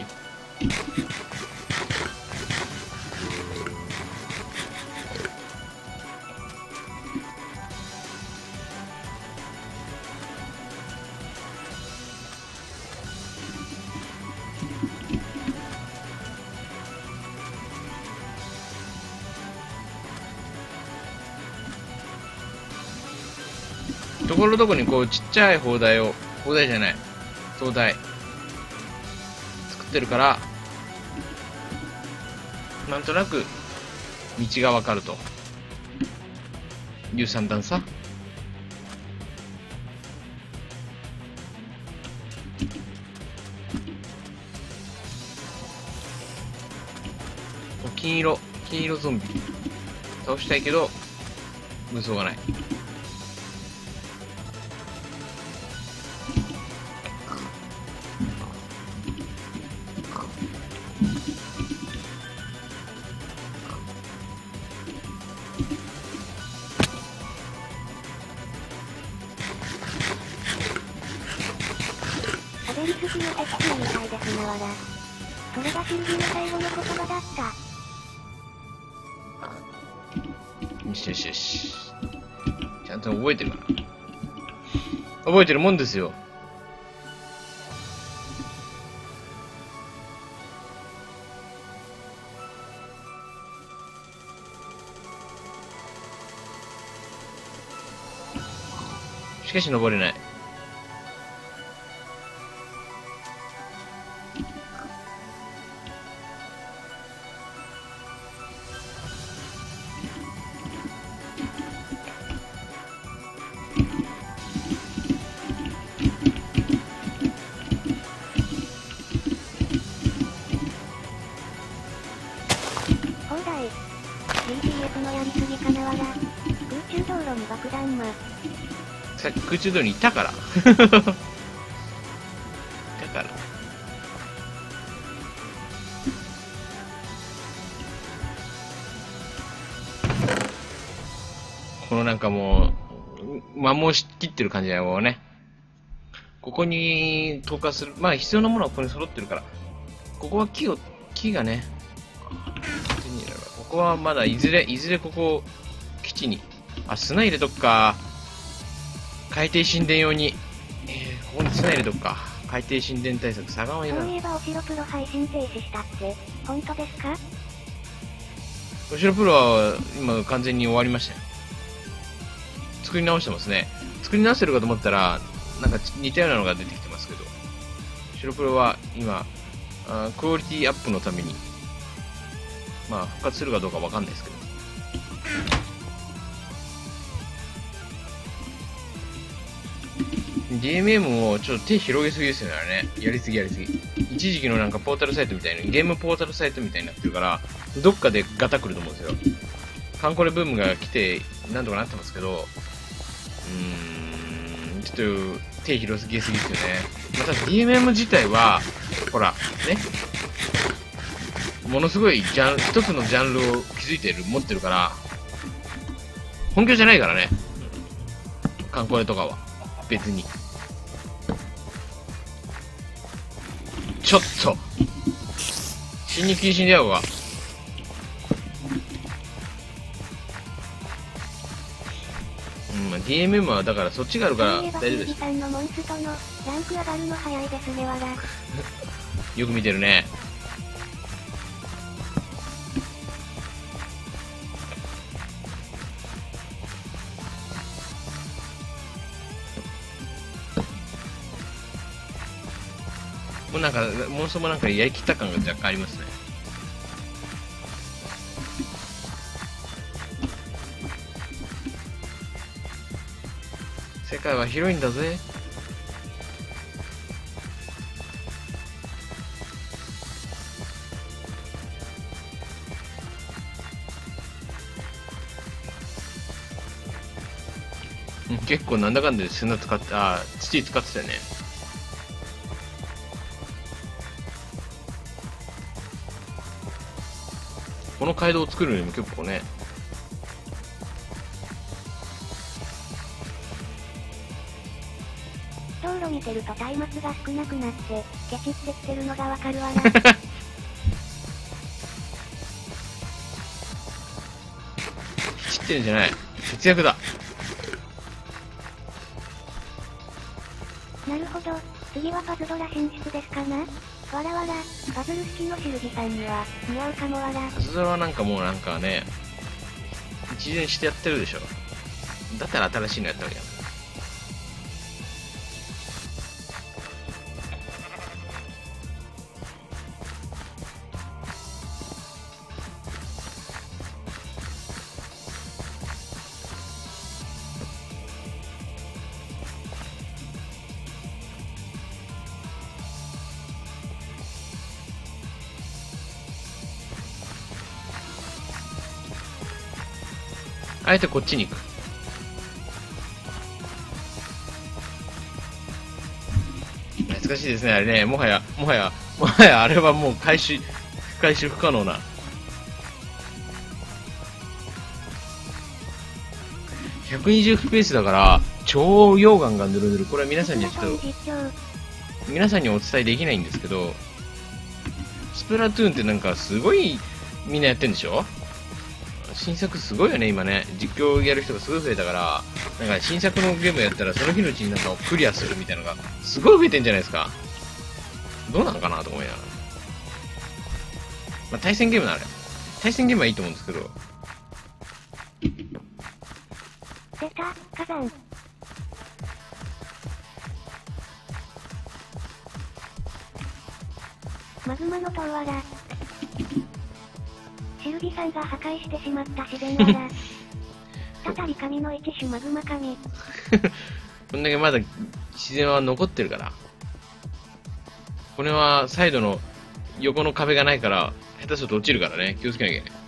ところどころにこうちっちゃい砲台じゃない、灯台作ってるから、なんとなく道がわかるという算段さ。金色ゾンビ倒したいけど武装がない。 喋りすぎの敵みたいですなわら。それが真珠の最後の言葉だった。 よしよしよし。ちゃんと覚えてるかな。覚えてるもんですよ。しかし登れない。 砲台。GPS のやりすぎかなわら。空中道路に爆弾魔。 さっき空中道にいたから。だから。このなんかもう、摩耗しきってる感じだよね。ここに投下する。まあ必要なものはここに揃ってるから。ここは木がね。ここはまだいずれここ、基地に。あ、砂入れとくか。海底神殿用に。ここに砂入れとくか。海底神殿対策、佐川になる。 そういえばお城プロ配信停止したって、本当ですか？ お城プロは今完全に終わりましたよ。作り直してますね。作り直してるかと思ったら、なんか似たようなのが出てきてますけど。お城プロは今、クオリティアップのために、まあ復活するかどうかわかんないですけど。DMM もちょっと手広げすぎですよね、あれね。やりすぎ。一時期のなんかポータルサイトみたいに、ゲームポータルサイトみたいになってるから、どっかでガタ来ると思うんですよ。カンコレブームが来て、なんとかなってますけど、ちょっと手広げすぎですよね。また DMM 自体は、ほら、ね。ものすごい一つのジャンルを築いて持ってるから、本業じゃないからね。カンコレとかは。別に。ちょっと死に気死んじゃうわ。DMM はだからそっちがあるから大丈夫です。 さんのモンストのランク上がるの早いですねわら。 よく見てるね。 もうなんか、モンストもなんかやりきった感が若干ありますね。世界は広いんだぜ。結構なんだかんだで砂使って、土使ってたよね。この街道を作るのにも結構ね。 道路見てると松明が少なくなってケチってきてるのがわかるわな。 散ってるんじゃない、節約だ。 なるほど、次はパズドラ進出ですかな。わらわら、パズル式のしるじさんには似合うかもわら。 パズドラはなんかもうなんかね、一連してやってるでしょ。だったら新しいのやったらいいやん。あえてこっちに行く。懐かしいですね、あれね。もはやあれはもう回収不可能な。120フペースだから、超溶岩がぬるぬる。これは皆さんにはちょっと、皆さんにはお伝えできないんですけど、スプラトゥーンってなんかすごいみんなやってんでしょ。新作すごいよね、今ね。実況やる人がすごい増えたから、なんか新作のゲームやったらその日のうちになんかクリアするみたいなのがすごい増えてんじゃないですか。どうなのかなと思いながら。まあ、対戦ゲームなら、対戦ゲームはいいと思うんですけど。 出た、火山。マグマの塔わら。シルビさんが破壊してしまった自然わら。たたり神の一種マグマ神。 こんだけまだ自然は残ってるから。これはサイドの横の壁がないから、下手すると落ちるからね。気をつけなきゃいけない。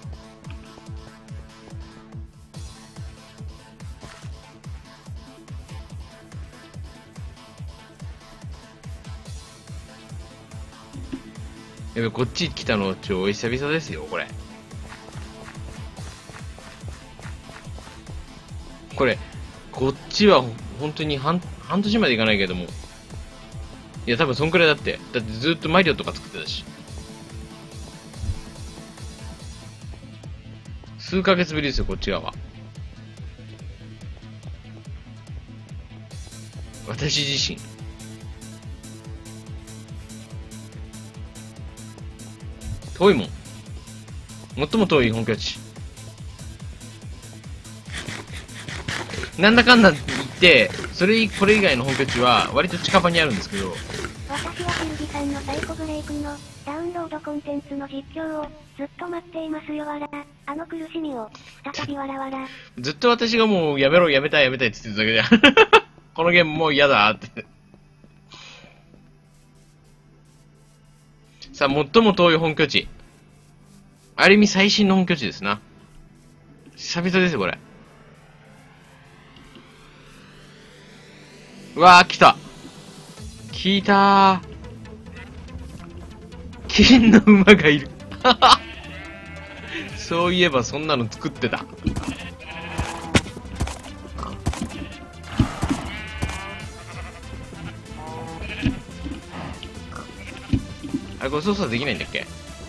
やべ、こっち来たの超久々ですよ、これ。こっちは本当に半年までいかないけども。いや、多分そんくらいだって。だってずっとマリオとか作ってたし。数ヶ月ぶりですよ、こっち側。私自身。遠いもん。最も遠い本拠地。なんだかんだ言って、これ以外の本拠地は割と近場にあるんですけど。 私はシルビさんのサイコブレイクのダウンロードコンテンツの実況をずっと待っていますよわら。あの苦しみを再びわらわら。 ずっと私がもうやめたいって言ってるだけじゃん。このゲームもう嫌だって。さあ、最も遠い本拠地。ある意味最新の本拠地ですな。久々ですよ、これ。うわー、来た。来たー。金の馬がいる。そういえばそんなの作ってた。あれ、これ操作できないんだっけ。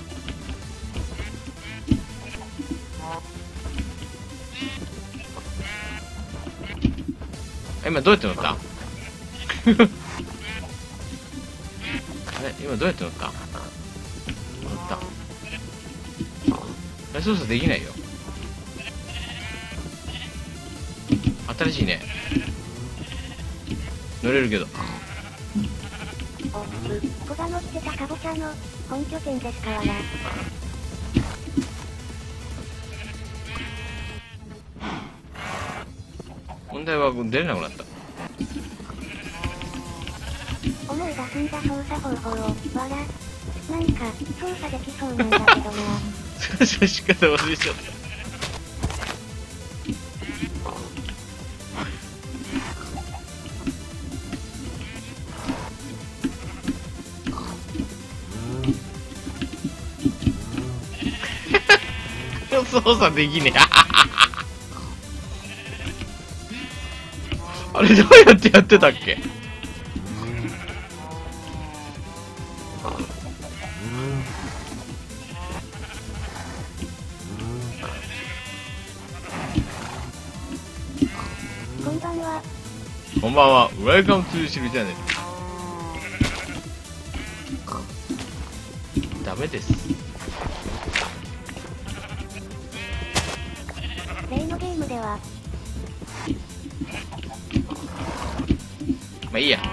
今どうやって乗ったあれ今どうやって乗ったあれ操作できないよ。新しいね。乗れるけど。 子が乗ってたカボチャの本拠点ですからな。 問題は出れなくなった。 思い出すんだ操作方法を、わら。なんか、操作できそうなんだけどな。 操作仕方忘れちゃった。操作できねえ。あれどうやってやってたっけ？ こんばんは。 こんばんは。Welcome to シルチャンネル。ダメです。 例のゲームでは、 まあいいや。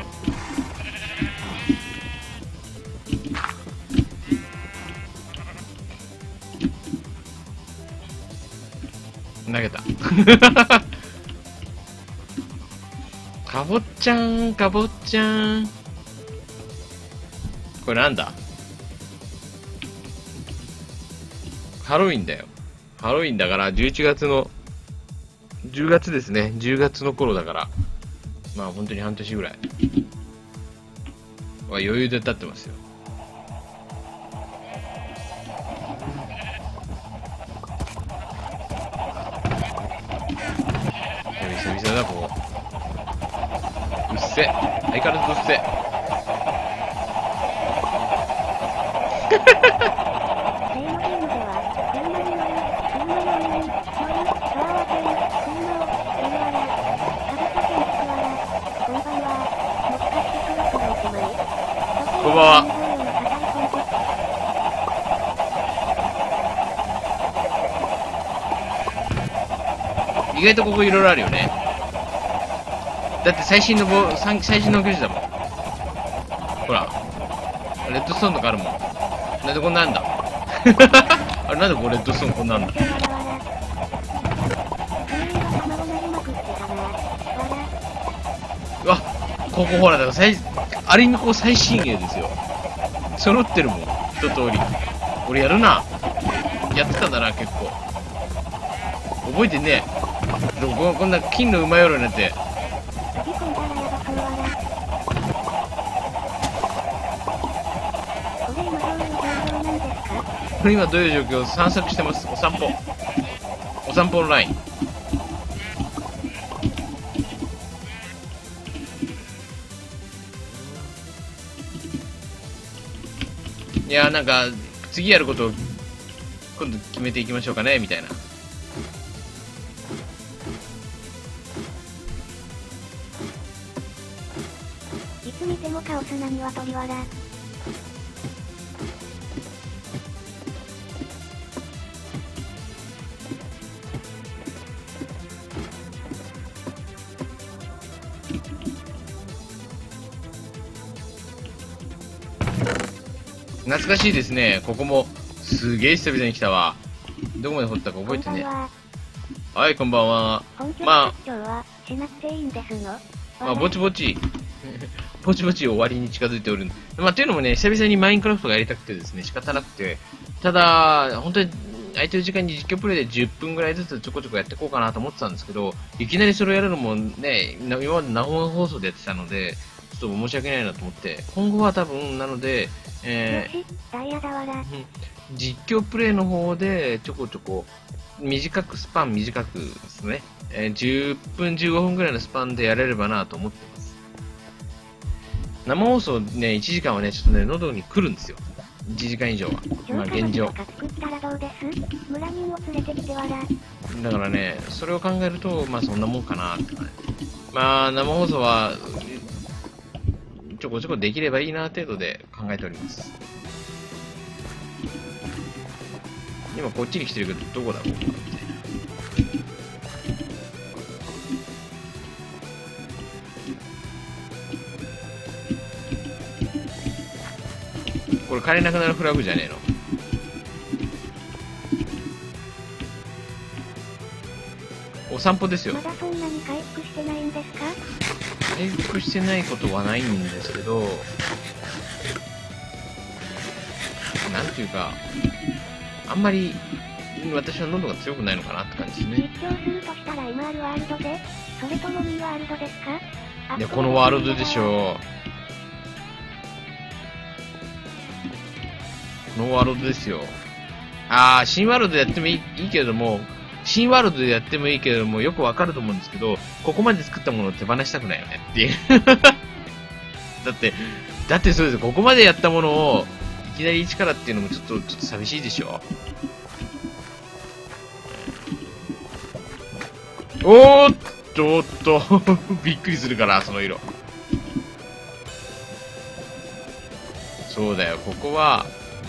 投げた。かぼちゃん、かぼちゃん。これなんだ？ハロウィンだよ。ハロウィンだから11月の、10月ですね。10月の頃だから。まあ本当に半年ぐらい。余裕で経ってますよ。久々だ、ここ。うっせ。相変わらずうっせ。こんばんは。意外とここいろいろあるよね。だって最新の技術だもん。ほら。レッドストーンとかあるもん。なんでこんなんだあれなんでこうレッドストーンこんなんだうわ、ここほら、だからあれにこう最新鋭ですよ。揃ってるもん、一通り。俺やるな。やってたんだな、結構。覚えてねえ。でもこんな金の馬よろになって。これ今どういう状況？散策してます。お散歩オンライン。いやーなんか次やることを今度決めていきましょうかねみたいな。 いつ見てもカオスな鶏わら。 懐かしいですね。ここもすげえ久々に来たわ。どこまで掘ったか覚えてね。はい、こんばんは。まあぼちぼちぼちぼち終わりに近づいておる。まあというのもね、久々にマインクラフトがやりたくてですね、仕方なくて、ただ本当に空いてる時間に実況プレイで10分ぐらいずつちょこちょこやっていこうかなと思ってたんですけど、いきなりそれをやるのもね、今まで生放送でやってたので、ちょっと申し訳ないなと思って、今後は多分なので、実況プレイの方でちょこちょこ短くですね、10分15分ぐらいのスパンでやれればなと思ってます。生放送ね、1時間はね、ちょっとね、喉に来るんですよ。1時間以上は。まあ現状。だからね、それを考えると、まあそんなもんかなって。まあ生放送は、ちょこちょこできればいいな程度で考えております。今こっちに来てるけど、どこだろうみたいな。 これ借りなくなるフラグじゃねえの？お散歩ですよ。 まだそんなに回復してないんですか？ 回復してないことはないんですけど、なんていうか、あんまり私は喉が強くないのかなって感じですね。 実況するとしたら MR ワールドで、それとも Wii ワールドですか？ いや、このワールドでしょう。このワールドですよ。新ワールドでやってもいいけれども、新ワールドでやってもいいけれども、よくわかると思うんですけど、ここまで作ったものを手放したくないよねっていう。だってそうです。ここまでやったものを、いきなり一からっていうのもちょっと寂しいでしょ。おーっと、びっくりするから、その色。そうだよ、ここは、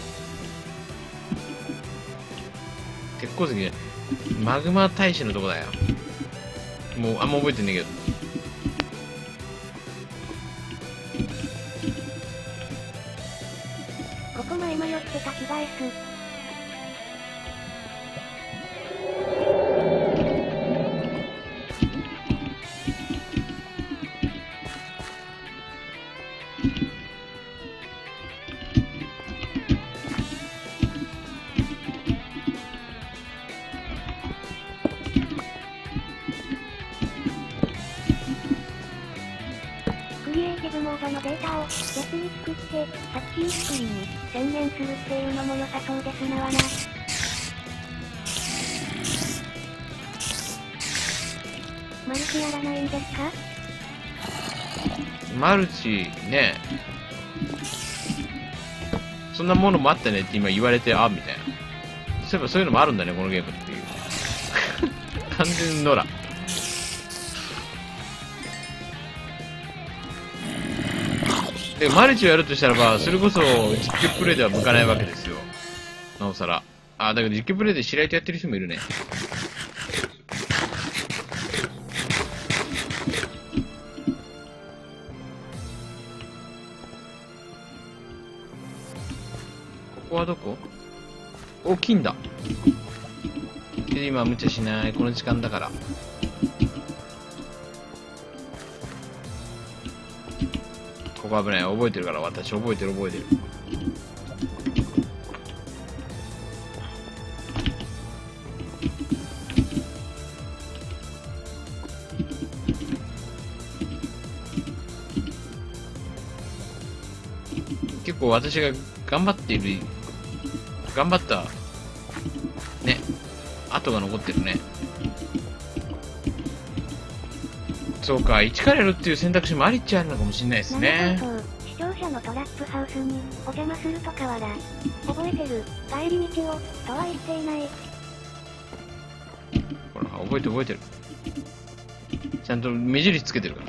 鉄鉱石じゃない。マグマ大使のとこだよ。もう、あんま覚えてんねえけど。 ここ前迷ってた気がす。クリエイティブモードのデータを別に作ってハッキングスクリーンに専念するっていうのも良さそうですなわな。マルチやらないんですか？ マルチね、そんなものもあったねって今言われて、みたいな。そういえばそういうのもあるんだね、このゲームっていう。完全ノラ。で、マルチをやるとしたらば、それこそ実況プレイでは向かないわけですよ。なおさら。だけど実況プレイで白井とやってる人もいるね。ここはどこ？お、金だ。で、今無茶しない。この時間だから。ここ危ない。覚えてるから、私。覚えてる。結構私が頑張ったね、跡が残ってるね。そうか、一からやるっていう選択肢もありっちゃあるのかもしれないですね。 視聴者のトラップハウスにお邪魔するとかはら、覚えてる、帰り道を、とは言っていない。 ほら、覚えてる。ちゃんと目印つけてるから。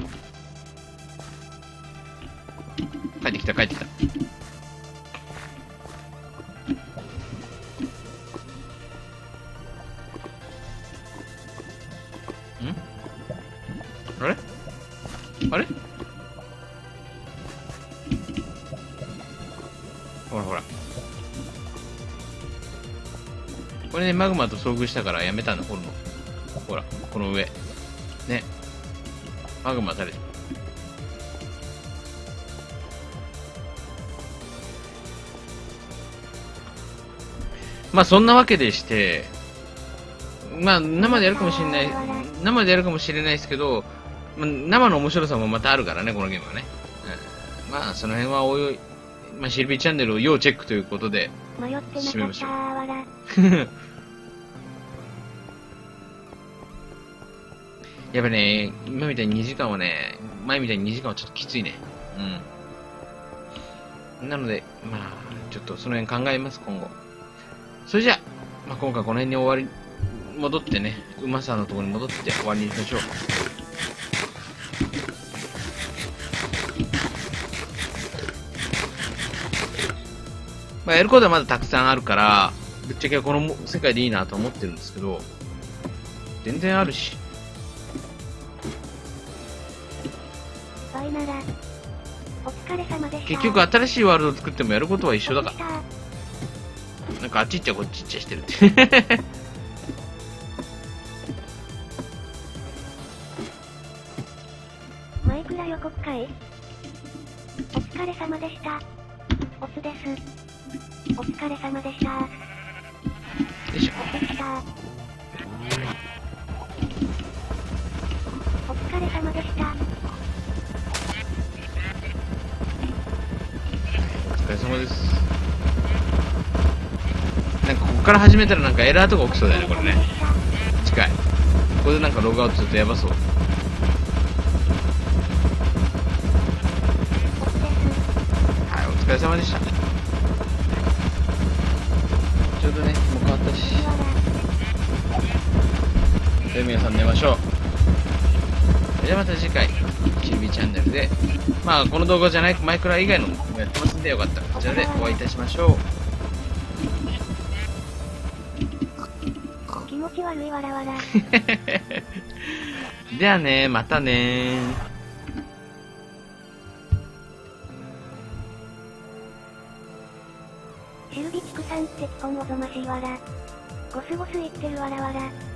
帰ってきた。あれほら。これね、マグマと遭遇したからやめたの、掘るの。ほら、この上。ね。マグマ垂れてる。まあ、そんなわけでして、まあ、生でやるかもしれないですけど、生の面白さもまたあるからね、このゲームはね。まあ、その辺はおいおい、まあ、シルビーチャンネルを要チェックということで、締めましょう。やっぱね、今みたいに2時間はね、前みたいに2時間はちょっときついね。なので、まあ、ちょっとその辺考えます、今後。それじゃあ、まあ、今回この辺に戻ってね、うまさのところに戻って終わりにしましょう。まあ、やることはまだたくさんあるから、ぶっちゃけこの世界でいいなと思ってるんですけど、全然あるし。 倍なら、 お疲れ様でした。 結局新しいワールドを作ってもやることは一緒だかお疲れら。なんかあっち行っちゃこっち行っちゃしてるって。 マイクラ予告会。お疲れ様でした。オツです。お疲れ様でした。 よいしょ。 オツした。お疲れ様でした。 お疲れ様です。なんかここから始めたらなんかエラーとか起きそうだよね、これね。近い。ここでなんかログアウトするとやばそう。はい、お疲れ様でした。ちょうどね、もう変わったし。で、皆さん寝ましょう。じゃあまた次回、キルビチャンネルで、まあこの動画じゃない、マイクラ以外のもやってますんで、よかったらこちらでお会いいたしましょう。 気持ち悪いわらわら。 ではね、またね。 シルビチクさんって基本おぞましいわら。ゴスゴス言ってるわらわら。